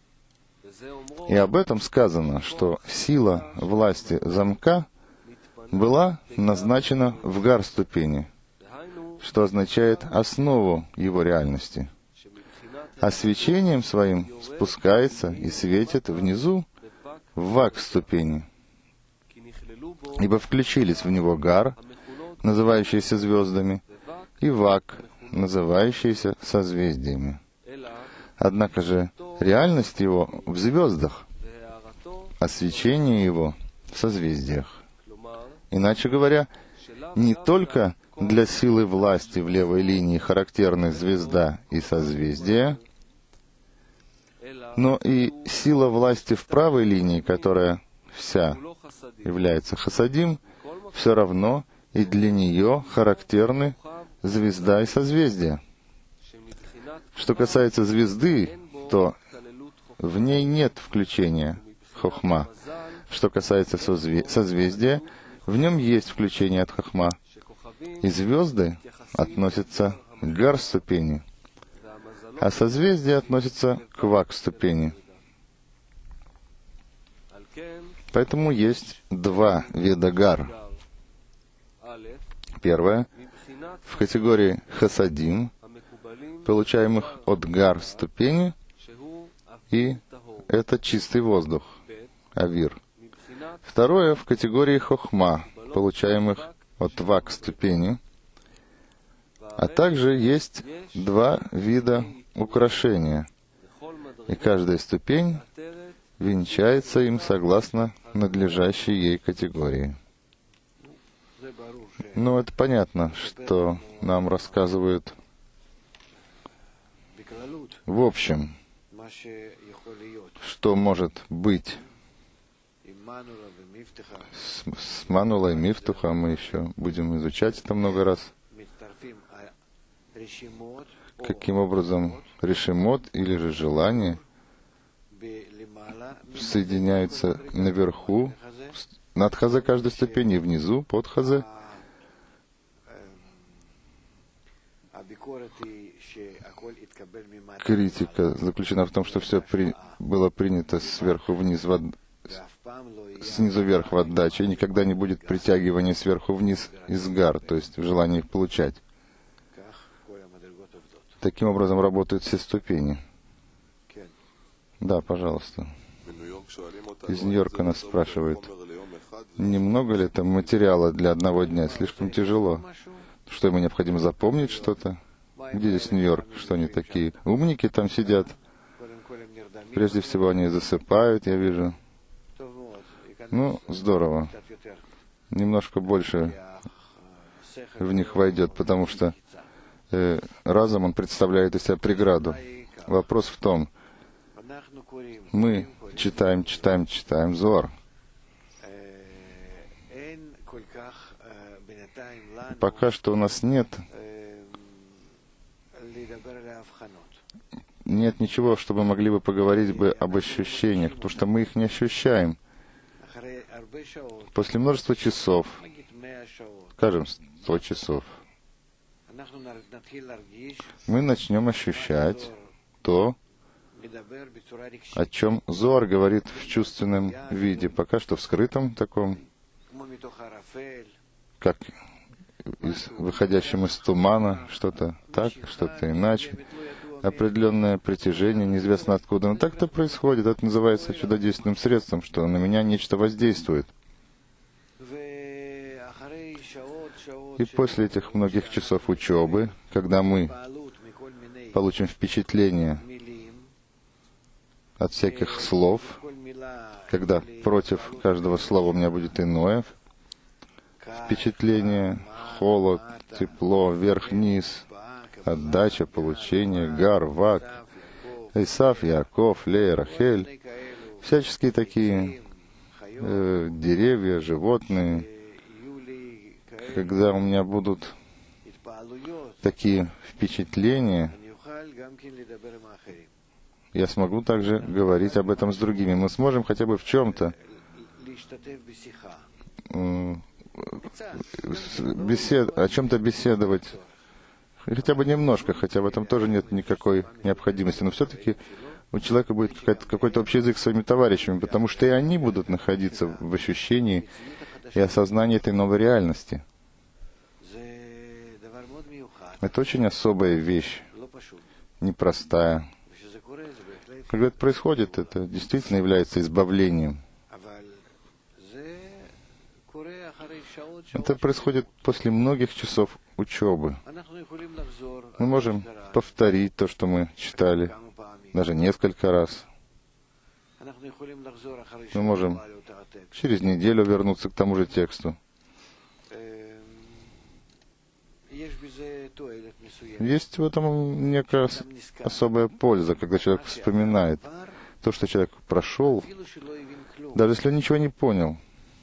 И об этом сказано, что сила власти замка была назначена в гар ступени, что означает основу его реальности. А свечением своим спускается и светит внизу в вак ступени. Ибо включились в него гар, называющийся звездами, и вак, называющийся созвездиями. Однако же реальность его в звездах, а свечение его в созвездиях. Иначе говоря, не только для силы власти в левой линии характерны звезда и созвездие, но и сила власти в правой линии, которая вся является хасадим, все равно и для нее характерны звезда и созвездие. Что касается звезды, то в ней нет включения хохма. Что касается созве- созвездия, в нем есть включение от хохма. И звезды относятся к гар ступени, а созвездия относятся к вак ступени. Поэтому есть два вида гар. Первое — в категории хасадим, получаемых от гар ступени, и это чистый воздух, авир. Второе — в категории хохма, получаемых от вак ступени, а также есть два вида украшения, и каждая ступень венчается им согласно надлежащей ей категории. Ну, это понятно, что нам рассказывают в общем, что может быть с, с Манула и Мифтуха. Мы еще будем изучать это много раз. Каким образом решимот или же желание соединяются наверху, над хазе каждой ступени, внизу, под хазе. Критика заключена в том, что все при... было принято сверху вниз, в от... снизу вверх в отдаче, и никогда не будет притягивания сверху вниз из гар, то есть в желании их получать. Таким образом работают все ступени. Да, пожалуйста. Из Нью-Йорка нас спрашивают, немного ли там материала для одного дня? Слишком тяжело. Что, ему необходимо запомнить что-то? Где здесь Нью-Йорк? Что они такие? Умники там сидят. Прежде всего они засыпают, я вижу. Ну, здорово. Немножко больше в них войдет, потому что э, разум, он представляет из себя преграду. Вопрос в том, мы читаем, читаем, читаем Зоар. Пока что у нас нет нет ничего, чтобы могли бы поговорить бы об ощущениях, потому что мы их не ощущаем. После множества часов, скажем, сто часов, мы начнем ощущать то, о чем Зоар говорит в чувственном виде, пока что в скрытом таком, как из, выходящем из тумана, что-то так, что-то иначе, определенное притяжение, неизвестно откуда. Но так-то происходит, это называется чудодейственным средством, что на меня нечто воздействует. И после этих многих часов учебы, когда мы получим впечатление от всяких слов, когда против каждого слова у меня будет иное впечатление, холод, тепло, вверх-вниз, отдача, получение, гар, вак, Исав, Яков, Лея, Рахель, всяческие такие э, деревья, животные, когда у меня будут такие впечатления, я смогу также говорить об этом с другими. Мы сможем хотя бы в чем-то э, бесед, о чем-то беседовать, хотя бы немножко, хотя в этом тоже нет никакой необходимости, но все-таки у человека будет какой-то общий язык с своими товарищами, потому что и они будут находиться в ощущении и осознание этой новой реальности. Это очень особая вещь, непростая. Когда это происходит, это действительно является избавлением. Это происходит после многих часов учебы. Мы можем повторить то, что мы читали, даже несколько раз. Мы можем через неделю вернуться к тому же тексту. Есть в этом некая особая польза, когда человек вспоминает то, что человек прошел, даже если он ничего не понял.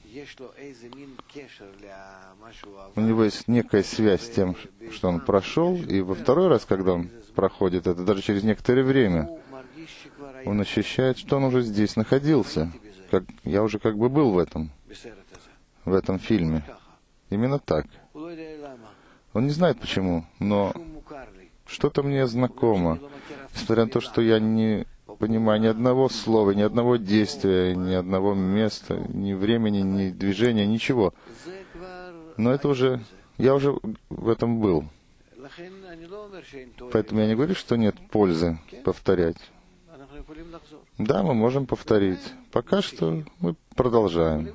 У него есть некая связь с тем, что он прошел, и во второй раз, когда он проходит это, даже через некоторое время, он ощущает, что он уже здесь находился. Как, я уже как бы был в этом, в этом фильме. Именно так. Он не знает почему, но что-то мне знакомо. Несмотря на то, что я не понимаю ни одного слова, ни одного действия, ни одного места, ни времени, ни движения, ничего. Но это уже... Я уже в этом был. Поэтому я не говорю, что нет пользы повторять. Да, мы можем повторить. Пока что мы продолжаем.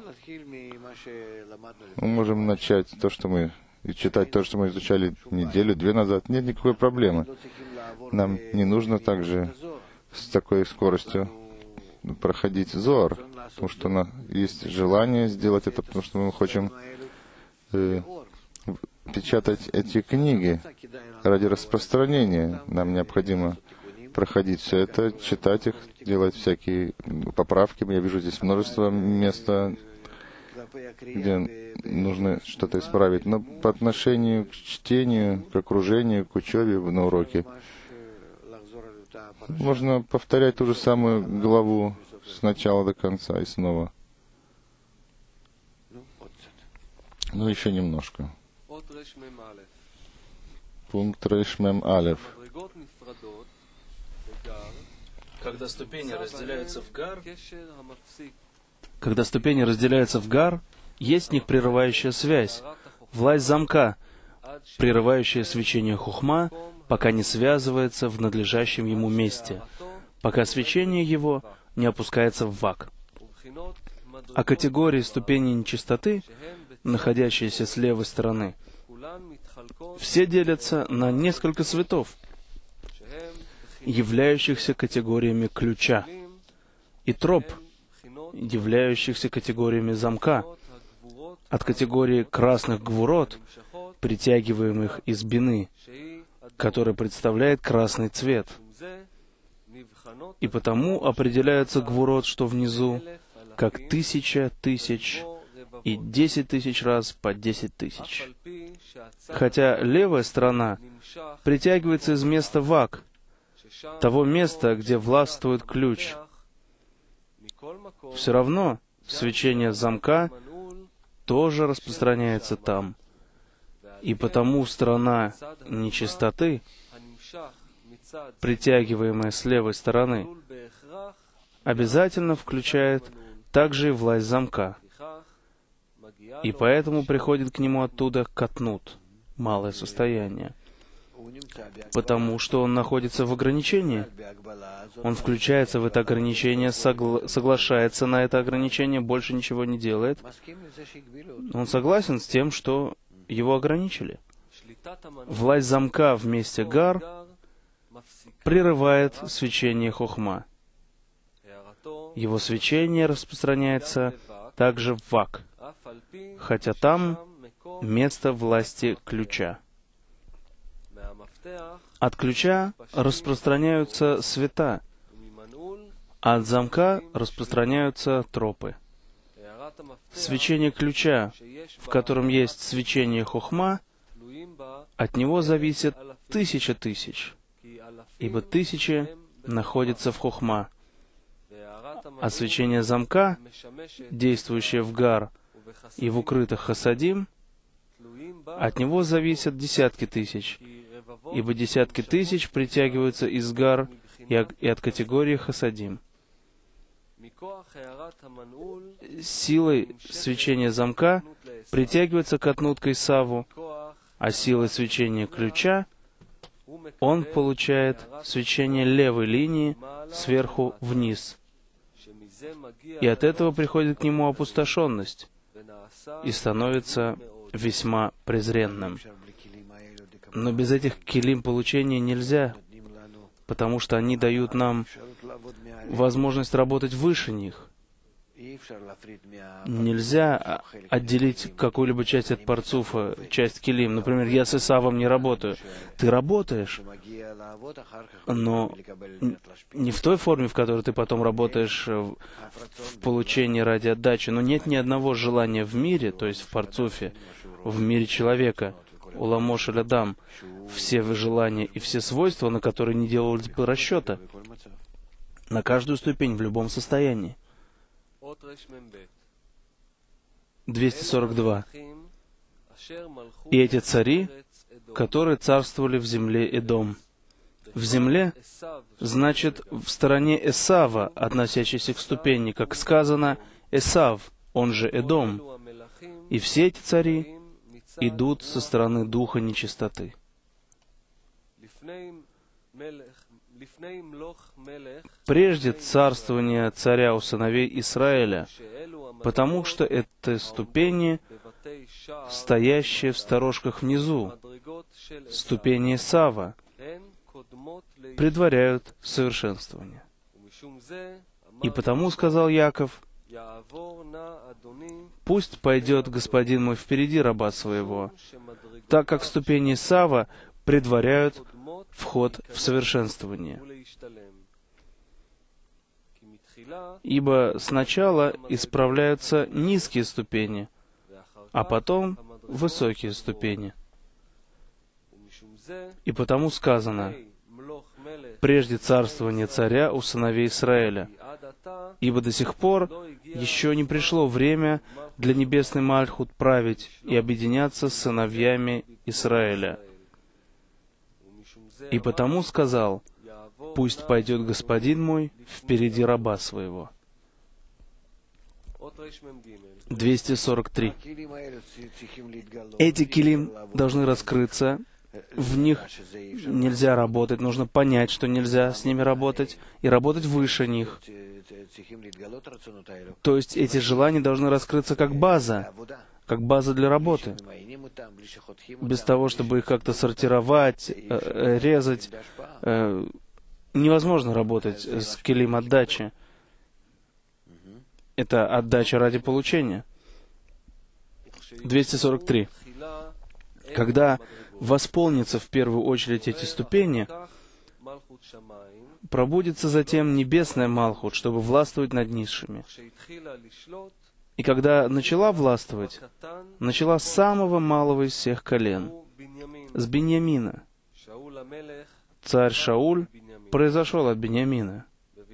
Мы можем начать то, что мы... и читать то, что мы изучали неделю-две назад. Нет никакой проблемы. Нам не нужно также с такой скоростью проходить Зоар, потому что у нас есть желание сделать это, потому что мы хотим э, печатать эти книги ради распространения. Нам необходимо проходить все это, читать их, делать всякие поправки. Я вижу здесь множество места, где нужно что-то исправить. Но по отношению к чтению, к окружению, к учебе на уроке, можно повторять ту же самую главу с начала до конца и снова. Ну, еще немножко. Пункт Рейш Мем Алеф. Когда ступени разделяются в гар, когда ступени разделяются в гар, есть в них прерывающая связь, власть замка, прерывающая свечение хухма, пока не связывается в надлежащем ему месте, пока свечение его не опускается в вак. А категории ступеней нечистоты, находящиеся с левой стороны, все делятся на несколько цветов, являющихся категориями ключа, и троп, являющихся категориями замка, от категории красных гвурот, притягиваемых из бины, который представляет красный цвет. И потому определяется гвурот, что внизу, как тысяча тысяч и десять тысяч раз по десять тысяч. Хотя левая сторона притягивается из места вак, того места, где властвует ключ. Все равно свечение замка тоже распространяется там. И потому сторона нечистоты, притягиваемая с левой стороны, обязательно включает также и власть замка. И поэтому приходит к нему оттуда катнут, малое состояние. Потому что он находится в ограничении. Он включается в это ограничение, согла- соглашается на это ограничение, больше ничего не делает. Он согласен с тем, что его ограничили. Власть замка в месте гар прерывает свечение хохма. Его свечение распространяется также в вак, хотя там место власти ключа. От ключа распространяются света, а от замка распространяются тропы. Свечение ключа, в котором есть свечение хохма, от него зависит тысяча тысяч, ибо тысячи находятся в хохма. А свечение замка, действующее в гар и в укрытых хасадим, от него зависят десятки тысяч, ибо десятки тысяч притягиваются из гар и от категории хасадим. силой свечения замка притягивается катнут к Исаву, а силой свечения ключа он получает свечение левой линии сверху вниз. И от этого приходит к нему опустошенность и становится весьма презренным. Но без этих килим получения нельзя, потому что они дают нам возможность работать выше них. Нельзя отделить какую-либо часть от парцуфа, часть килим. Например, я с Исавом не работаю. Ты работаешь, но не в той форме, в которой ты потом работаешь в получении ради отдачи. Но нет ни одного желания в мире, то есть в парцуфе, в мире человека, уламо шель адам, все желания и все свойства, на которые не делались бы расчета, на каждую ступень, в любом состоянии. двести сорок два. И эти цари, которые царствовали в земле Эдом. В земле, значит, в стороне Эсава, относящейся к ступени, как сказано, Эсав, он же Эдом. И все эти цари идут со стороны духа нечистоты. Прежде царствования царя у сыновей Израиля, потому что это ступени, стоящие в сторожках внизу, ступени Исава, предваряют совершенствование. И потому сказал Яков: «Пусть пойдет господин мой впереди раба своего, так как ступени Исава предваряют вход в совершенствование. Ибо сначала исправляются низкие ступени, а потом высокие ступени. И потому сказано: прежде царствования царя у сыновей Израиля, ибо до сих пор еще не пришло время для небесный Мальхут править и объединяться с сыновьями Израиля. И потому сказал: пусть пойдет господин мой впереди раба своего». двести сорок три. Эти килим должны раскрыться, в них нельзя работать, нужно понять, что нельзя с ними работать, и работать выше них. То есть эти желания должны раскрыться как база, как база для работы. Без того, чтобы их как-то сортировать, э, резать, э, невозможно работать с килим отдачи. Это отдача ради получения. двести сорок три. Когда восполнятся в первую очередь эти ступени, пробудится затем небесная Малхут, чтобы властвовать над низшими. И когда начала властвовать, начала с самого малого из всех колен, с Биньямина. Царь Шауль произошел от Биньямина.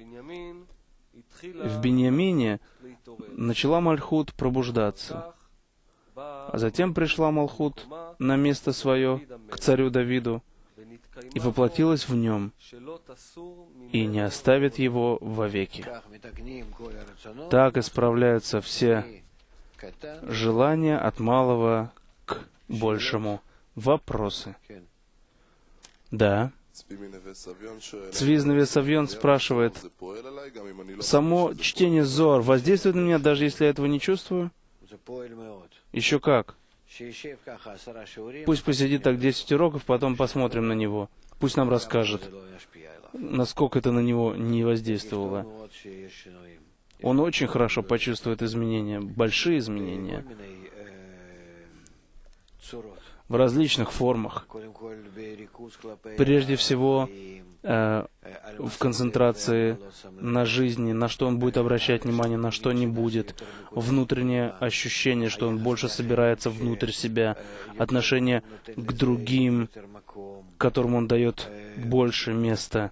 В Биньямине начала Мальхут пробуждаться. А затем пришла Малхут на место свое, к царю Давиду, и воплотилась в нем, и не оставит его вовеки. Так исправляются все желания от малого к большему. Вопросы? Да. Цви из Неве Савьон спрашивает: само чтение Зоар воздействует на меня, даже если я этого не чувствую? Еще как. Пусть посидит так десять уроков, потом посмотрим на него. Пусть нам расскажет, насколько это на него не воздействовало. Он очень хорошо почувствует изменения, большие изменения, в различных формах. Прежде всего, э, в концентрации на жизни, на что он будет обращать внимание, на что не будет. Внутреннее ощущение, что он больше собирается внутрь себя. Отношение к другим, которым он дает больше места.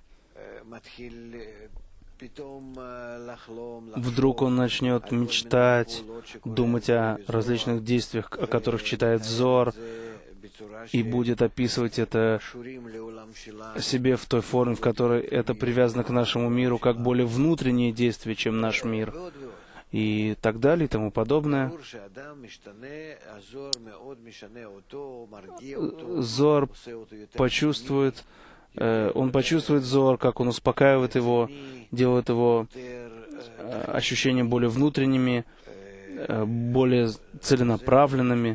Вдруг он начнет мечтать, думать о различных действиях, о которых читает Зоар, и будет описывать это себе в той форме, в которой это привязано к нашему миру, как более внутреннее действие, чем наш мир, и так далее, и тому подобное. Зор почувствует, э, он почувствует Зор, как он успокаивает его, делает его э, ощущения более внутренними, э, более целенаправленными.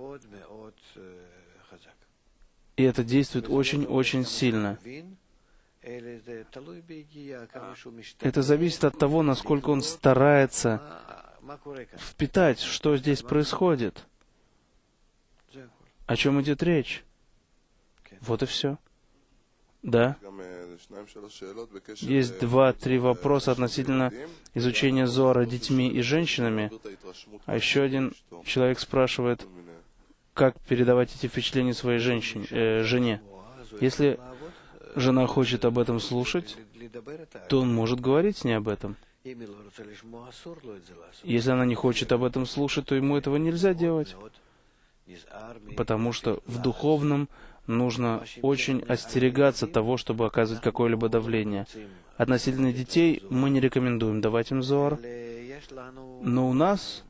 И это действует очень-очень сильно. Это зависит от того, насколько он старается впитать, что здесь происходит, о чем идет речь. Вот и все. Да. Есть два-три вопроса относительно изучения Зоара детьми и женщинами. А еще один человек спрашивает, как передавать эти впечатления своей женщине, э, жене. Если жена хочет об этом слушать, то он может говорить с ней об этом. Если она не хочет об этом слушать, то ему этого нельзя делать. Потому что в духовном нужно очень остерегаться того, чтобы оказывать какое-либо давление. Относительно детей мы не рекомендуем давать им Зоар, но у нас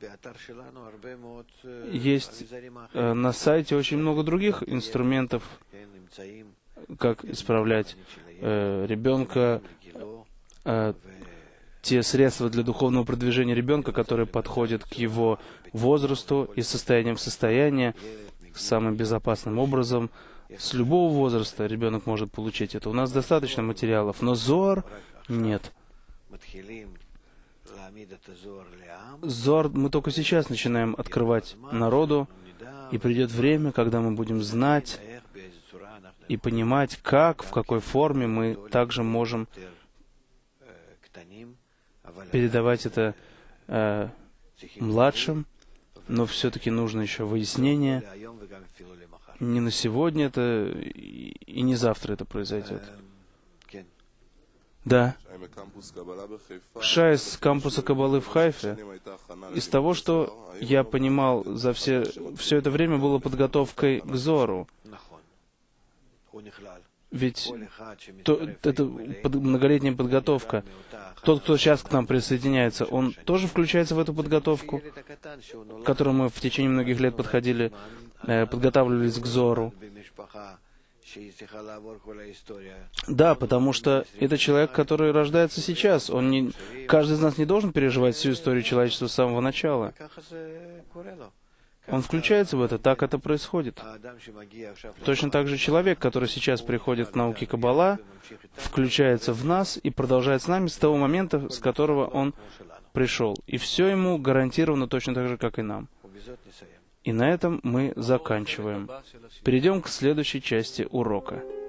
есть э, на сайте очень много других инструментов, как исправлять э, ребенка, э, те средства для духовного продвижения ребенка, которые подходят к его возрасту и состоянием состояния самым безопасным образом. С любого возраста ребенок может получить это. У нас достаточно материалов, но Зоар нет. Зоар мы только сейчас начинаем открывать народу, и придет время, когда мы будем знать и понимать, как, в какой форме мы также можем передавать это э, младшим, но все-таки нужно еще выяснение. Не на сегодня это, и не завтра это произойдет. Да. Ша из кампуса Каббалы в Хайфе, из того, что я понимал за все, все это время, было подготовкой к Зору. Ведь то, это под, многолетняя подготовка. Тот, кто сейчас к нам присоединяется, он тоже включается в эту подготовку, к которой мы в течение многих лет подходили, э, подготавливались к Зору. Да, потому что это человек, который рождается сейчас. Он не, каждый из нас не должен переживать всю историю человечества с самого начала. Он включается в это, так это происходит. Точно так же человек, который сейчас приходит к науке Каббала, включается в нас и продолжает с нами с того момента, с которого он пришел. И все ему гарантировано точно так же, как и нам. И на этом мы заканчиваем. Перейдем к следующей части урока.